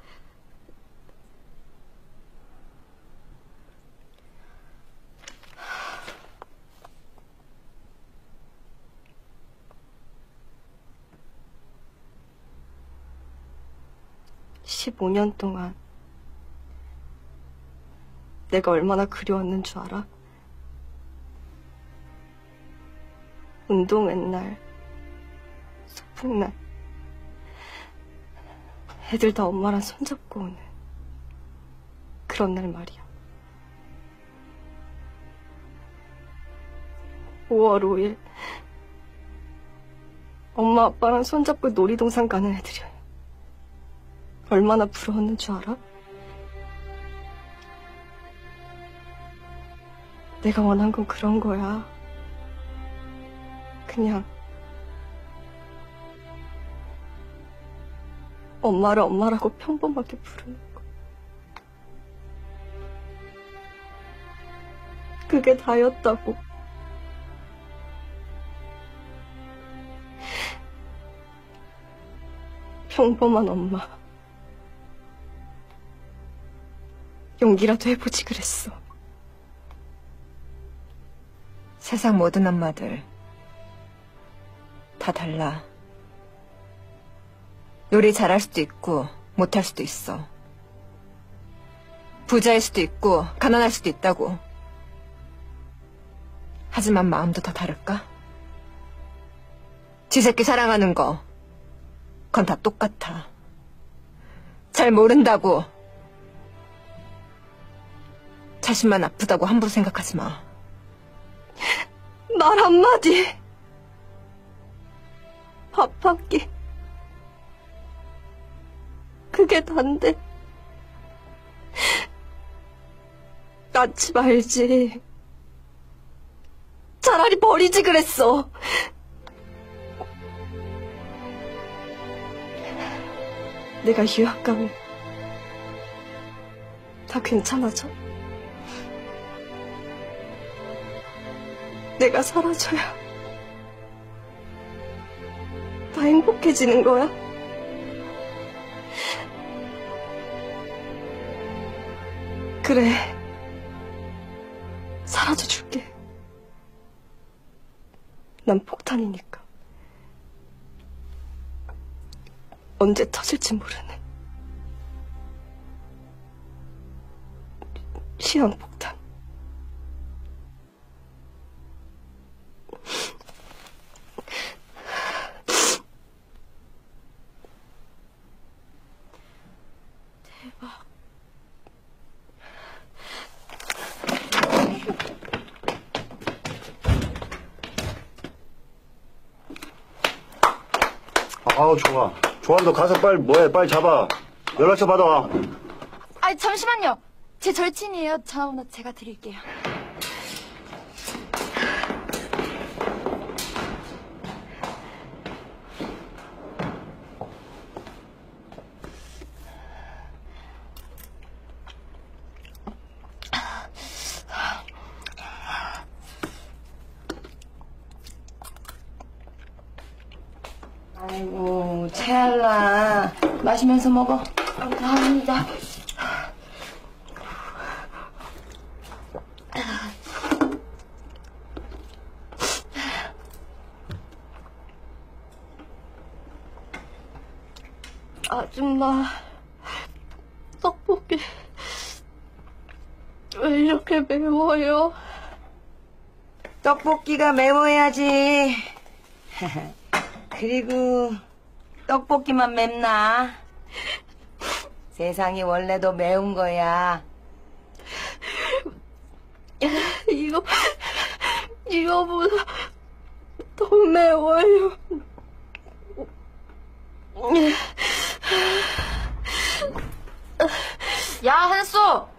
(15년) 동안 내가 얼마나 그리웠는 줄 알아? 운동회 날, 소풍 날, 애들 다 엄마랑 손잡고 오는 그런 날 말이야. 5월 5일 엄마 아빠랑 손잡고 놀이동산 가는 애들이 얼마나 부러웠는 줄 알아? 내가 원한 건 그런 거야. 그냥 엄마를 엄마라고 평범하게 부르는 거. 그게 다였다고. 평범한 엄마. 용기라도 해보지 그랬어. 세상 모든 엄마들 다 달라. 요리 잘할 수도 있고 못할 수도 있어. 부자일 수도 있고 가난할 수도 있다고. 하지만 마음도 다 다를까? 지 새끼 사랑하는 거 그건 다 똑같아. 잘 모른다고. 자신만 아프다고 함부로 생각하지 마. 말 한마디. 밥 한 끼. 그게 단데. 낳지 말지. 차라리 버리지 그랬어. 내가 유학 가면 다 괜찮아져? 내가 사라져야 다 행복해지는 거야? 그래, 사라져 줄게. 난 폭탄이니까. 언제 터질지 모르는 시한폭탄. 대박. 아우, 좋아. 좋아, 너 가서 빨리 뭐해? 빨리 잡아. 연락처 받아와. 아, 잠시만요. 제 절친이에요. 전화번호 제가 드릴게요. 아이고, 채알라. 마시면서 먹어. 감사합니다. 아줌마, 떡볶이 왜 이렇게 매워요? 떡볶이가 매워야지. 그리고 떡볶이만 맵나? 세상이 원래도 매운 거야. 이거보다 더 매워요. 야, 한수!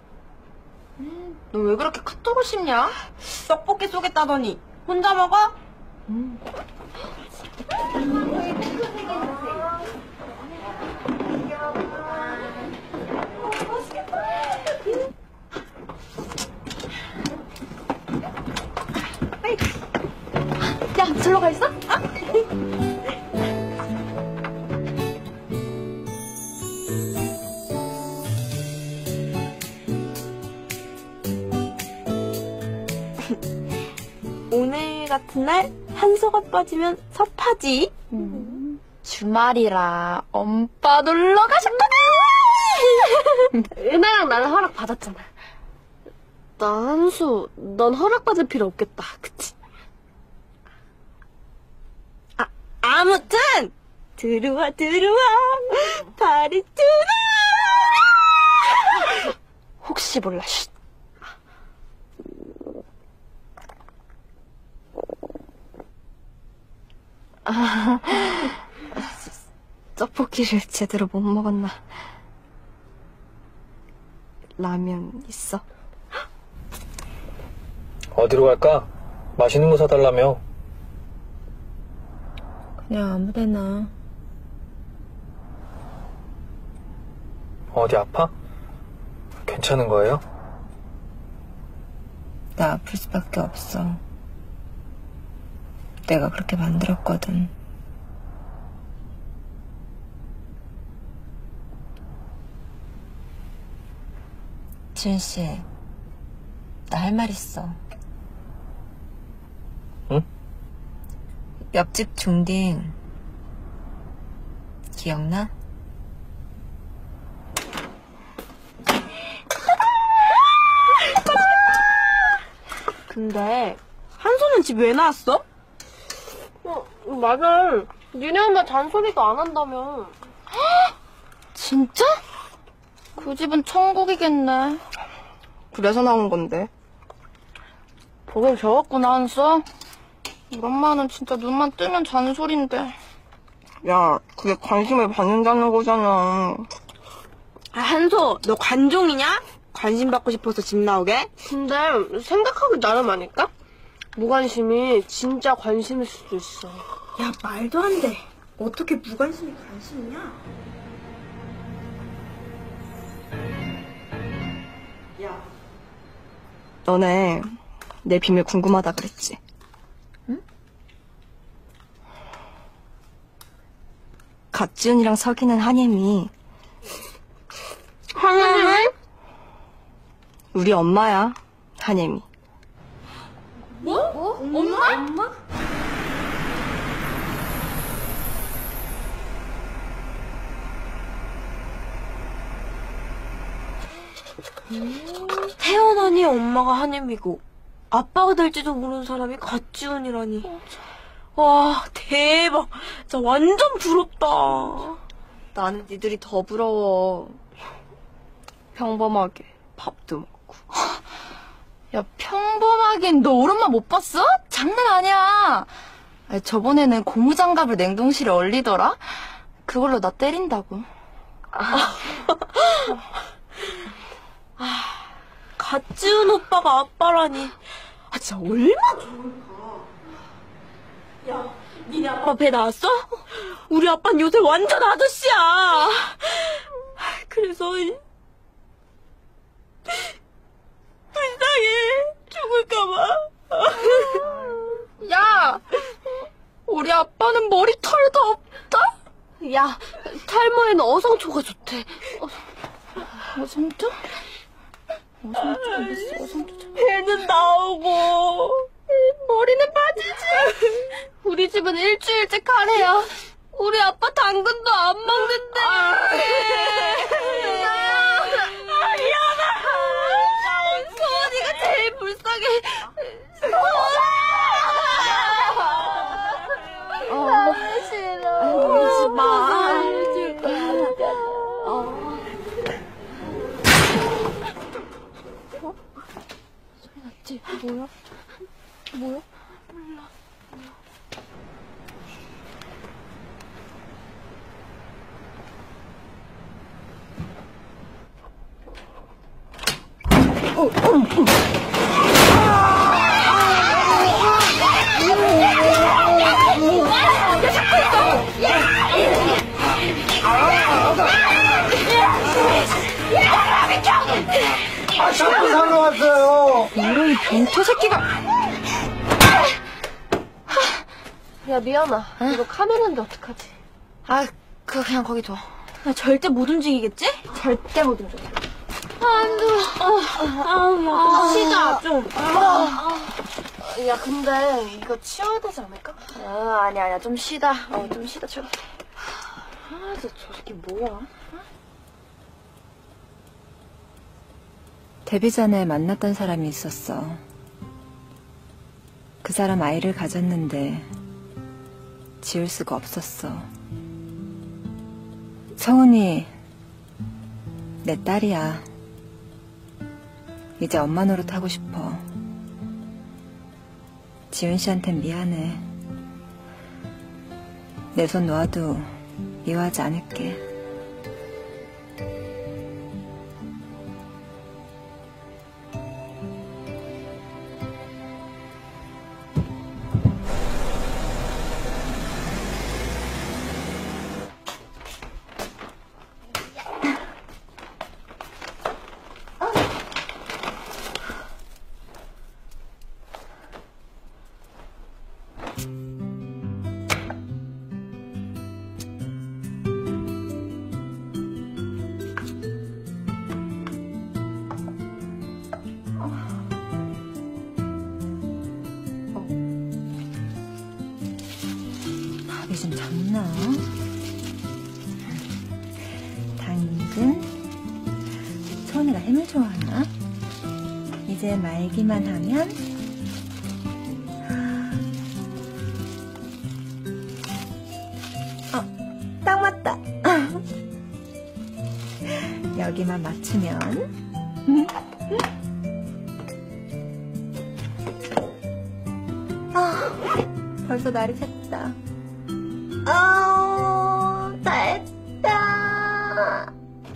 너 왜 그렇게 카톡을 씹냐? 떡볶이 쏘겠다더니 혼자 먹어? 야, 절로 가 있어? 오늘 같은 날 한소가 빠지면 섭하지. 주말이라 엄빠 놀러 가셨거든. 은하랑 나는 허락 받았잖아. 나 한수, 넌 허락 받을 필요 없겠다. 그치? 아무튼 들어와 파리 투나. 혹시 몰라. 쉿. 떡볶이를 제대로 못 먹었나? 라면 있어? 어디로 갈까? 맛있는 거 사달라며. 그냥 아무데나. 어디 아파? 괜찮은 거예요? 나 아플 수밖에 없어. 내가 그렇게 만들었거든. 지은 씨, 나 할 말 있어. 응? 옆집 중딩 기억나? 근데 한소는 집 왜 나왔어? 맞아. 니네 엄마 잔소리도 안 한다며. 진짜? 그 집은 천국이겠네. 그래서 나온 건데. 보길 겨웠구나, 한소. 우리 엄마는 진짜 눈만 뜨면 잔소리인데. 야, 그게 관심을 받는다는 거잖아. 한소, 너 관종이냐? 관심 받고 싶어서 집 나오게? 근데 생각하기 나름 아닐까? 무관심이 진짜 관심일 수도 있어. 야, 말도 안 돼. 어떻게 무관심이 관심이냐? 야, 너네 내 비밀 궁금하다 그랬지? 응? 갓지훈이랑 사귀는 한예미. 한예미? 우리 엄마야, 한예미. 뭐? 엄마? 태어나니 엄마가 한예미고 아빠가 될지도 모르는 사람이 갓지훈이라니. 와, 대박. 진짜 완전 부럽다. 나는 니들이 더 부러워. 평범하게 밥도 먹고. 야, 평범하긴 너 우리 엄마 못 봤어? 장난 아니야. 아니, 저번에는 고무장갑을 냉동실에 얼리더라? 그걸로 나 때린다고. 갓지훈 오빠가 아빠라니. 진짜 얼마나 좋을까. 야, 니네 아빠 배 나왔어? 우리 아빠는 요새 완전 아저씨야. 그래서 불쌍해. 죽을까봐. 야, 우리 아빠는 머리털도 없다? 야, 탈모에는 어성초가 좋대. 어성초? 어성초 있어, 어성초. 배는 나오고 머리는 빠지지. 우리 집은 일주일째 카레야. 우리 아빠 당근도 안 먹는데. 미안해. 소원이가 제일 불쌍해. 싫어. 울지 마. 소리 났지? 뭐야? 뭐야? 몰라. 야, 자꾸 샴푸 사러 왔어요. 이런 변태 새끼가. 야, 미연아. 이거 카메라인데 어떡하지? 아, 그거 그냥 거기 둬. 야, 절대 못 움직이겠지? 절대 못 움직여. 안 돼. 아우, 야, 치자, 좀. 야, 근데 이거 치워야 되지 않을까? 아니야, 좀 쉬다. 좀 쉬다 쳐. 저 새끼 뭐야? 데뷔 전에 만났던 사람이 있었어. 그 사람 아이를 가졌는데 지울 수가 없었어. 서은이 내 딸이야. 이제 엄마 노릇 하고 싶어. 지훈 씨한텐 미안해. 내 손 놓아도 미워하지 않을게. 밥이 좀 적나? 당근? 소은이가 햄을 좋아하나? 이제 말기만 하면 딱 맞다. 여기만 맞추면 벌써 날이 샜다. 다 했다.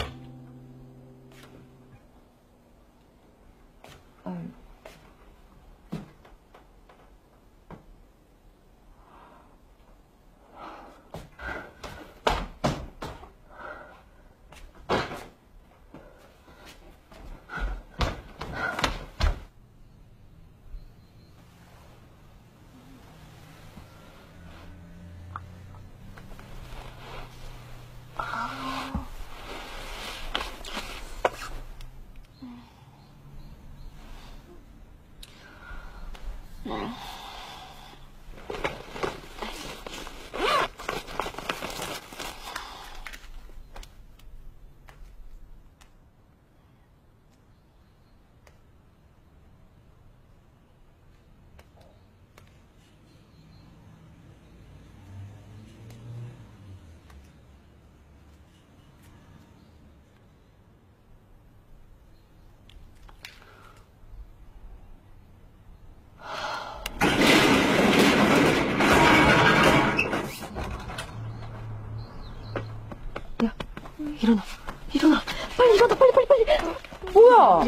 일어나. 빨리 일어나, 빨리. 뭐야?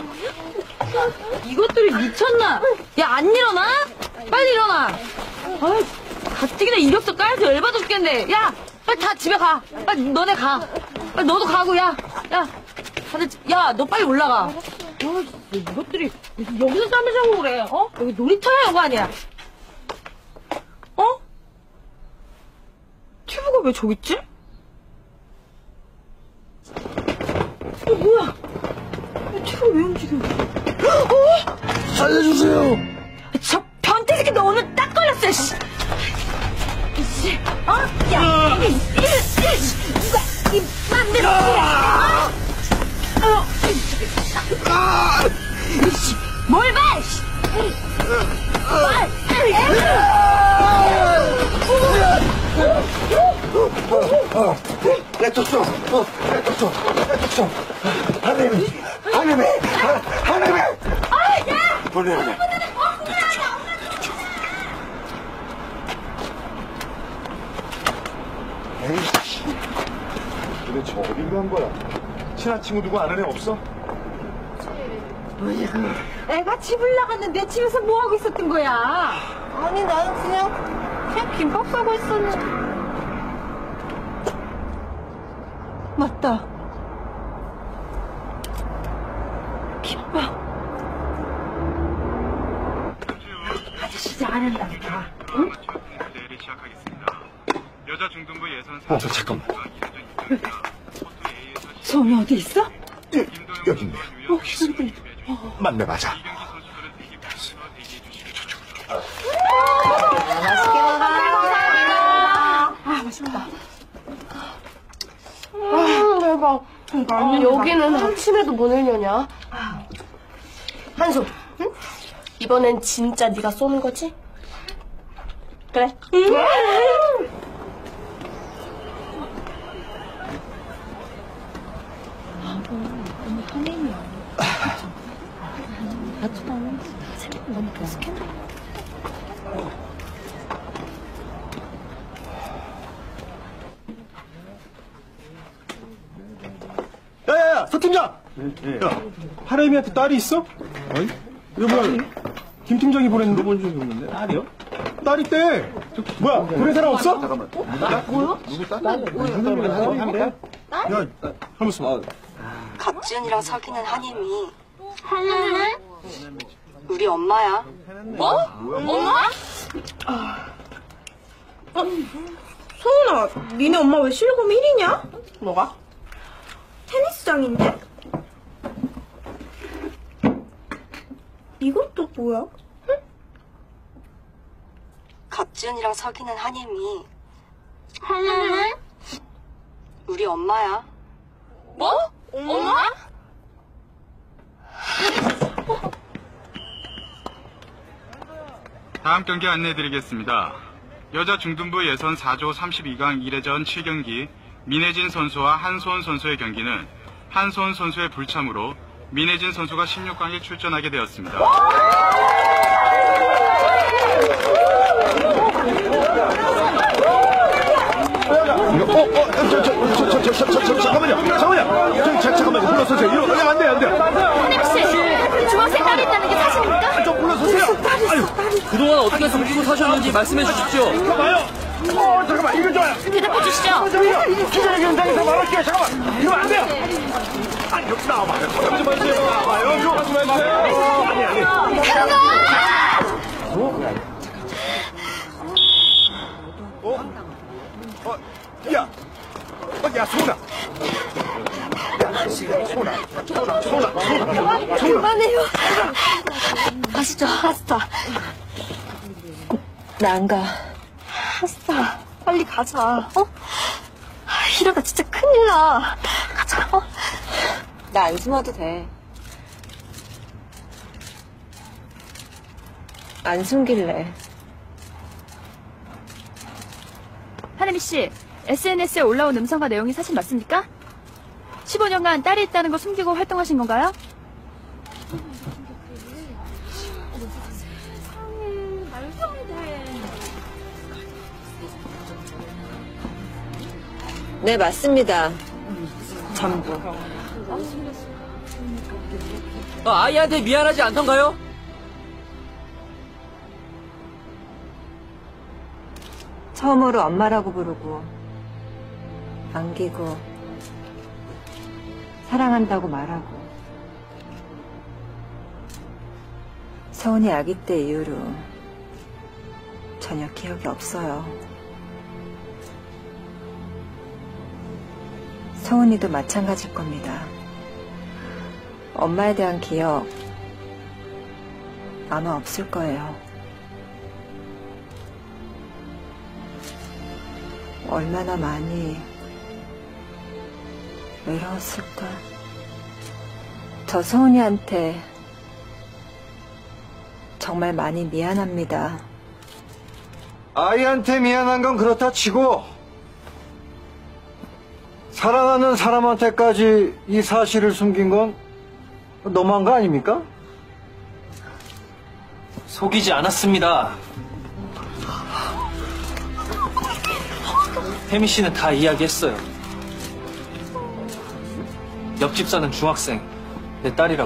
이것들이 미쳤나? 야, 안 일어나? 빨리 일어나. 아이, 가뜩이나 이력서 까여서 열받아 죽겠네. 야, 빨리 다 집에 가. 빨리 너네 가. 빨리 너도 가고, 야, 다들, 야, 너 빨리 올라가. 이것들이 여기서 쌈을 자고 그래. 여기 놀이터야, 이거 아니야? 튜브가 왜 저기 있지? 뭐야? 튜브가 왜 움직여? 살려주세요. 저 변태 새끼 너 오늘 딱 걸렸어, 씨. 씨, 야, 누가 이 맘대로 씨, 뭘 봐, 씨. 렉터 좀. 하늘이. 보내라. 에이씨, 도대체 어디 간 거야? 친한 친구 누구 아는 애 없어? 애가 집을 나갔는데 내 집에서 뭐 하고 있었던 거야? 아니, 나는 그냥 김밥 싸고 있었는데. 맞다. 김밥. 진짜 안 한다니까. 응? 여자 중등부 예선 잠깐만. 소은이 어디 있어? 여기 있네. 소리 들려. 맞네, 맞아. 맛있게 먹어. 맛있다. 대박. 여기는 아침에도 못 열려냐? 한솔, 응? 이번엔 진짜 네가 쏘는 거지? 그래. 야야야, 서 팀장! 야, 하람이한테 딸이 있어? 아니? 이거 뭐야? 김 팀장이 보냈는데 본 적이 없는데? 딸이요? 딸 있대! 뭐야, 그런 사람 없어? 잠깐만. 뭐야? 누구 딸? 하람이인데? 야, 한번 갑지은이랑 사귀는 한임이 우리 엄마야. 뭐? 엄마? 소은아, 니네 엄마 왜 실검 1위냐? 뭐가? 테니스장인데? 이건 또 뭐야? 갑지은이랑 사귀는 한임이 우리 엄마야. 뭐? 엄마? 다음 경기 안내해드리겠습니다. 여자 중등부 예선 4조 32강 1회전 7경기 민혜진 선수와 한소은 선수의 경기는 한소은 선수의 불참으로 민혜진 선수가 16강에 출전하게 되었습니다. 잠깐만요. 불러서세요. 이러면 안 돼, 안 돼. 혹시 중학생 딸이 있다는 게 사실입니까? 좀 불러서세요. 그동안 어떻게 숨기고 사셨는지 말씀해 주십시오. 잠깐만, 이거 좋아요. 대답해 주시죠. 기자회견 현장에서 말할게요. 잠깐만. 이러면 안 돼요. 아니, 여기 나와봐요. 좀 해주세요. 나와봐요. 좀 해주세요. 아니. 야, 소은아. 그만해요. 가시죠, 하스타. 나 안 가. 하스타, 빨리 가자. 이러다 진짜 큰일 나. 가자. 나 안 숨어도 돼. 안 숨길래. 하나미 씨, SNS에 올라온 음성과 내용이 사실 맞습니까? 15년간 딸이 있다는 거 숨기고 활동하신 건가요? 네, 맞습니다. 전부. 아이한테 미안하지 않던가요? 처음으로 엄마라고 부르고 안기고 사랑한다고 말하고 서은이 아기 때 이후로 전혀 기억이 없어요. 서은이도 마찬가지일 겁니다. 엄마에 대한 기억 아마 없을 거예요. 얼마나 많이 외로웠을까. 저 서은이한테 정말 많이 미안합니다. 아이한테 미안한 건 그렇다 치고 사랑하는 사람한테까지 이 사실을 숨긴 건 너무한 거 아닙니까? 속이지 않았습니다. 혜미 씨는 다 이야기했어요. 옆집 사는 중학생, 내 딸이라고.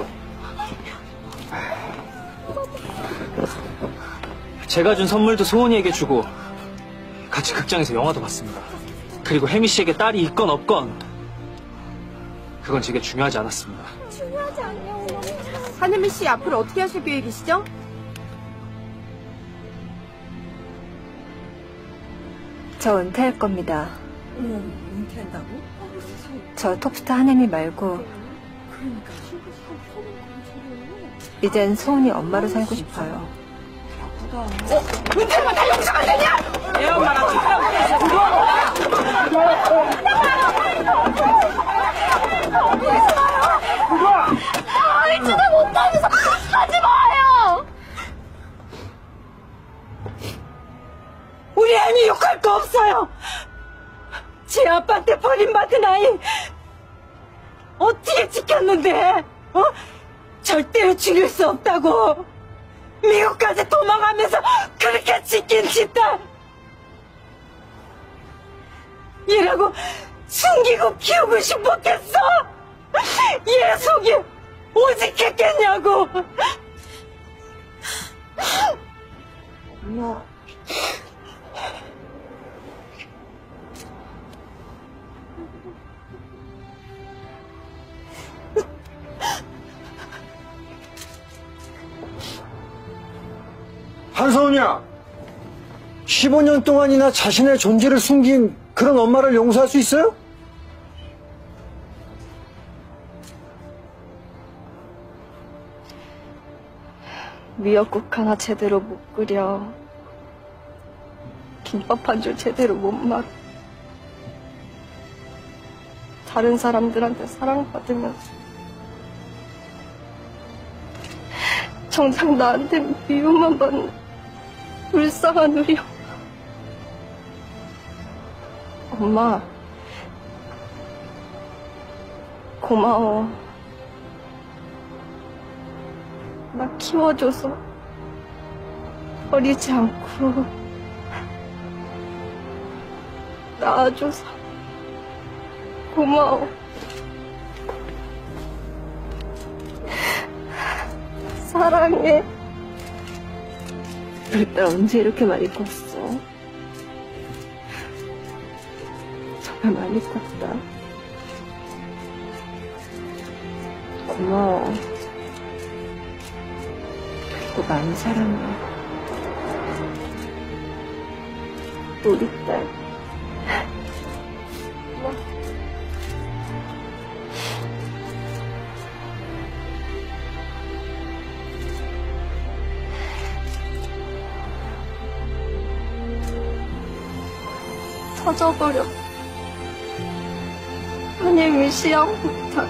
제가 준 선물도 소은이에게 주고 같이 극장에서 영화도 봤습니다. 그리고 혜미 씨에게 딸이 있건 없건 그건 제게 중요하지 않았습니다. 중요하지 않네요. 하나미 씨 앞으로 어떻게 하실 계획이시죠? 저 은퇴할 겁니다. 은퇴한다고? 저 톱스타 한혜미 말고 이젠 소은이 엄마로 살고 싶어요. 은퇴만 다 용서가 되냐? 내 엄마랑 축하하고 알지도 못하면서 하지 마요! 우리 애미 욕할 거 없어요. 지 아빠한테 버림받은 아이 어떻게 지켰는데? 어? 절대로 죽일 수 없다고. 미국까지 도망가면서 그렇게 지킨 짓다. 얘라고 숨기고 키우고 싶었겠어? 얘 속이 오직했겠냐고. 엄마. 한서은이야, 15년 동안이나 자신의 존재를 숨긴 그런 엄마를 용서할 수 있어요? 미역국 하나 제대로 못 끓여. 김밥 한 줄 제대로 못 말아. 다른 사람들한테 사랑받으면서 정작 나한테 미움만 받는 불쌍한 우리 엄마. 고마워. 나 키워줘서 버리지 않고 낳아줘서 고마워. 사랑해. 우리 딸 언제 이렇게 많이 컸어? 정말 많이 컸다. 고마워. 그리고 많이 사랑해. 우리 딸. 터져버려. 한혜미 시험부터.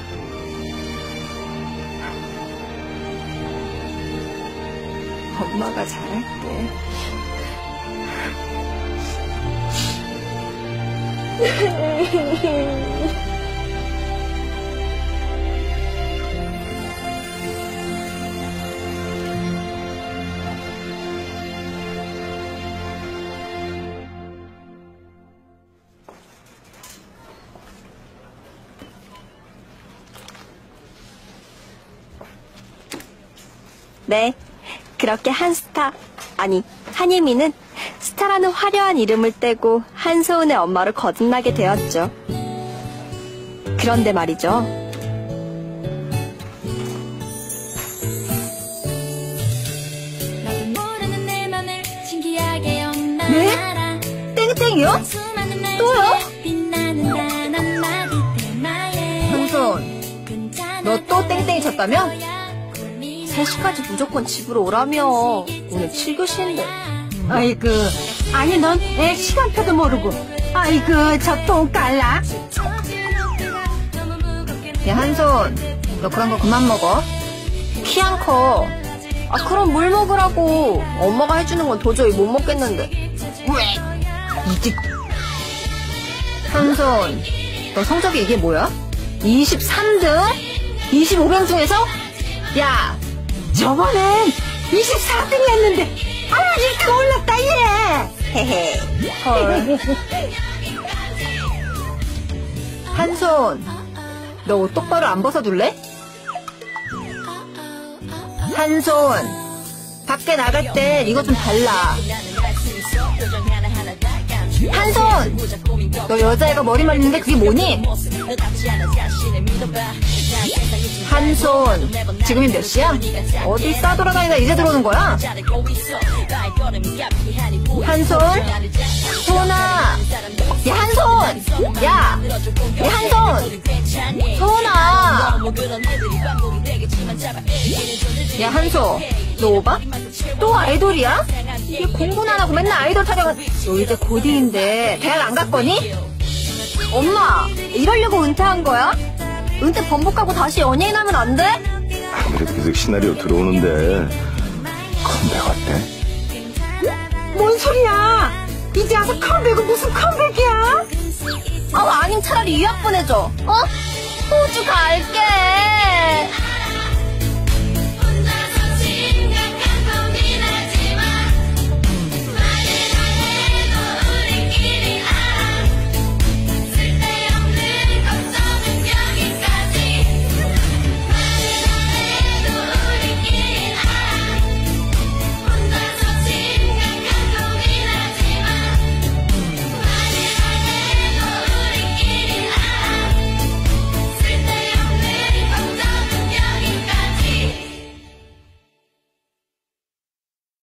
엄마가 잘할게. 네, 그렇게 한스타, 아니 한예미는 스타라는 화려한 이름을 떼고 한소은의 엄마로 거듭나게 되었죠. 그런데 말이죠. 네? 땡땡이요? 또요? 한소은, 너 또 땡땡이 쳤다며? 3시까지 무조건 집으로 오라며. 오늘 7교시인데. 아이고, 아니 넌 애 시간표도 모르고. 아이고, 저 똥 깔라. 야 한소은, 너 그런 거 그만 먹어. 키 안 커. 아 그럼 물 먹으라고. 엄마가 해주는 건 도저히 못 먹겠는데. 왜? 이제 한소은, 너 성적이 이게 뭐야? 23등? 25명 중에서? 야, 저번엔 24등 했는데, 1등 올랐다, 얘! 헤헤. 헐. 한손, 너 옷 똑바로 안 벗어둘래? 한손, 밖에 나갈 때 이거 좀 발라. 한손! 너 여자애가 머리 말리는데 그게 뭐니? 한손, 지금이 몇 시야? 어디 싸돌아다니다 이제 들어오는 거야? 한손? 소은아! 야, 한손! 야! 야, 한손! 소은아! 야, 한소, 너 오바? 또 아이돌이야? 얘 공부는 안 하고 맨날 아이돌 타령은. 너 이제 고딩인데 대학 안 갔거니? 엄마, 이러려고 은퇴한 거야? 은퇴 번복하고 다시 연예인 하면 안 돼? 그래도 계속 시나리오 들어오는데 컴백 어때? 뭔 소리야? 이제 와서 컴백은 무슨 컴백이야? 아니면 차라리 유학 보내줘. 어? 호주 갈게.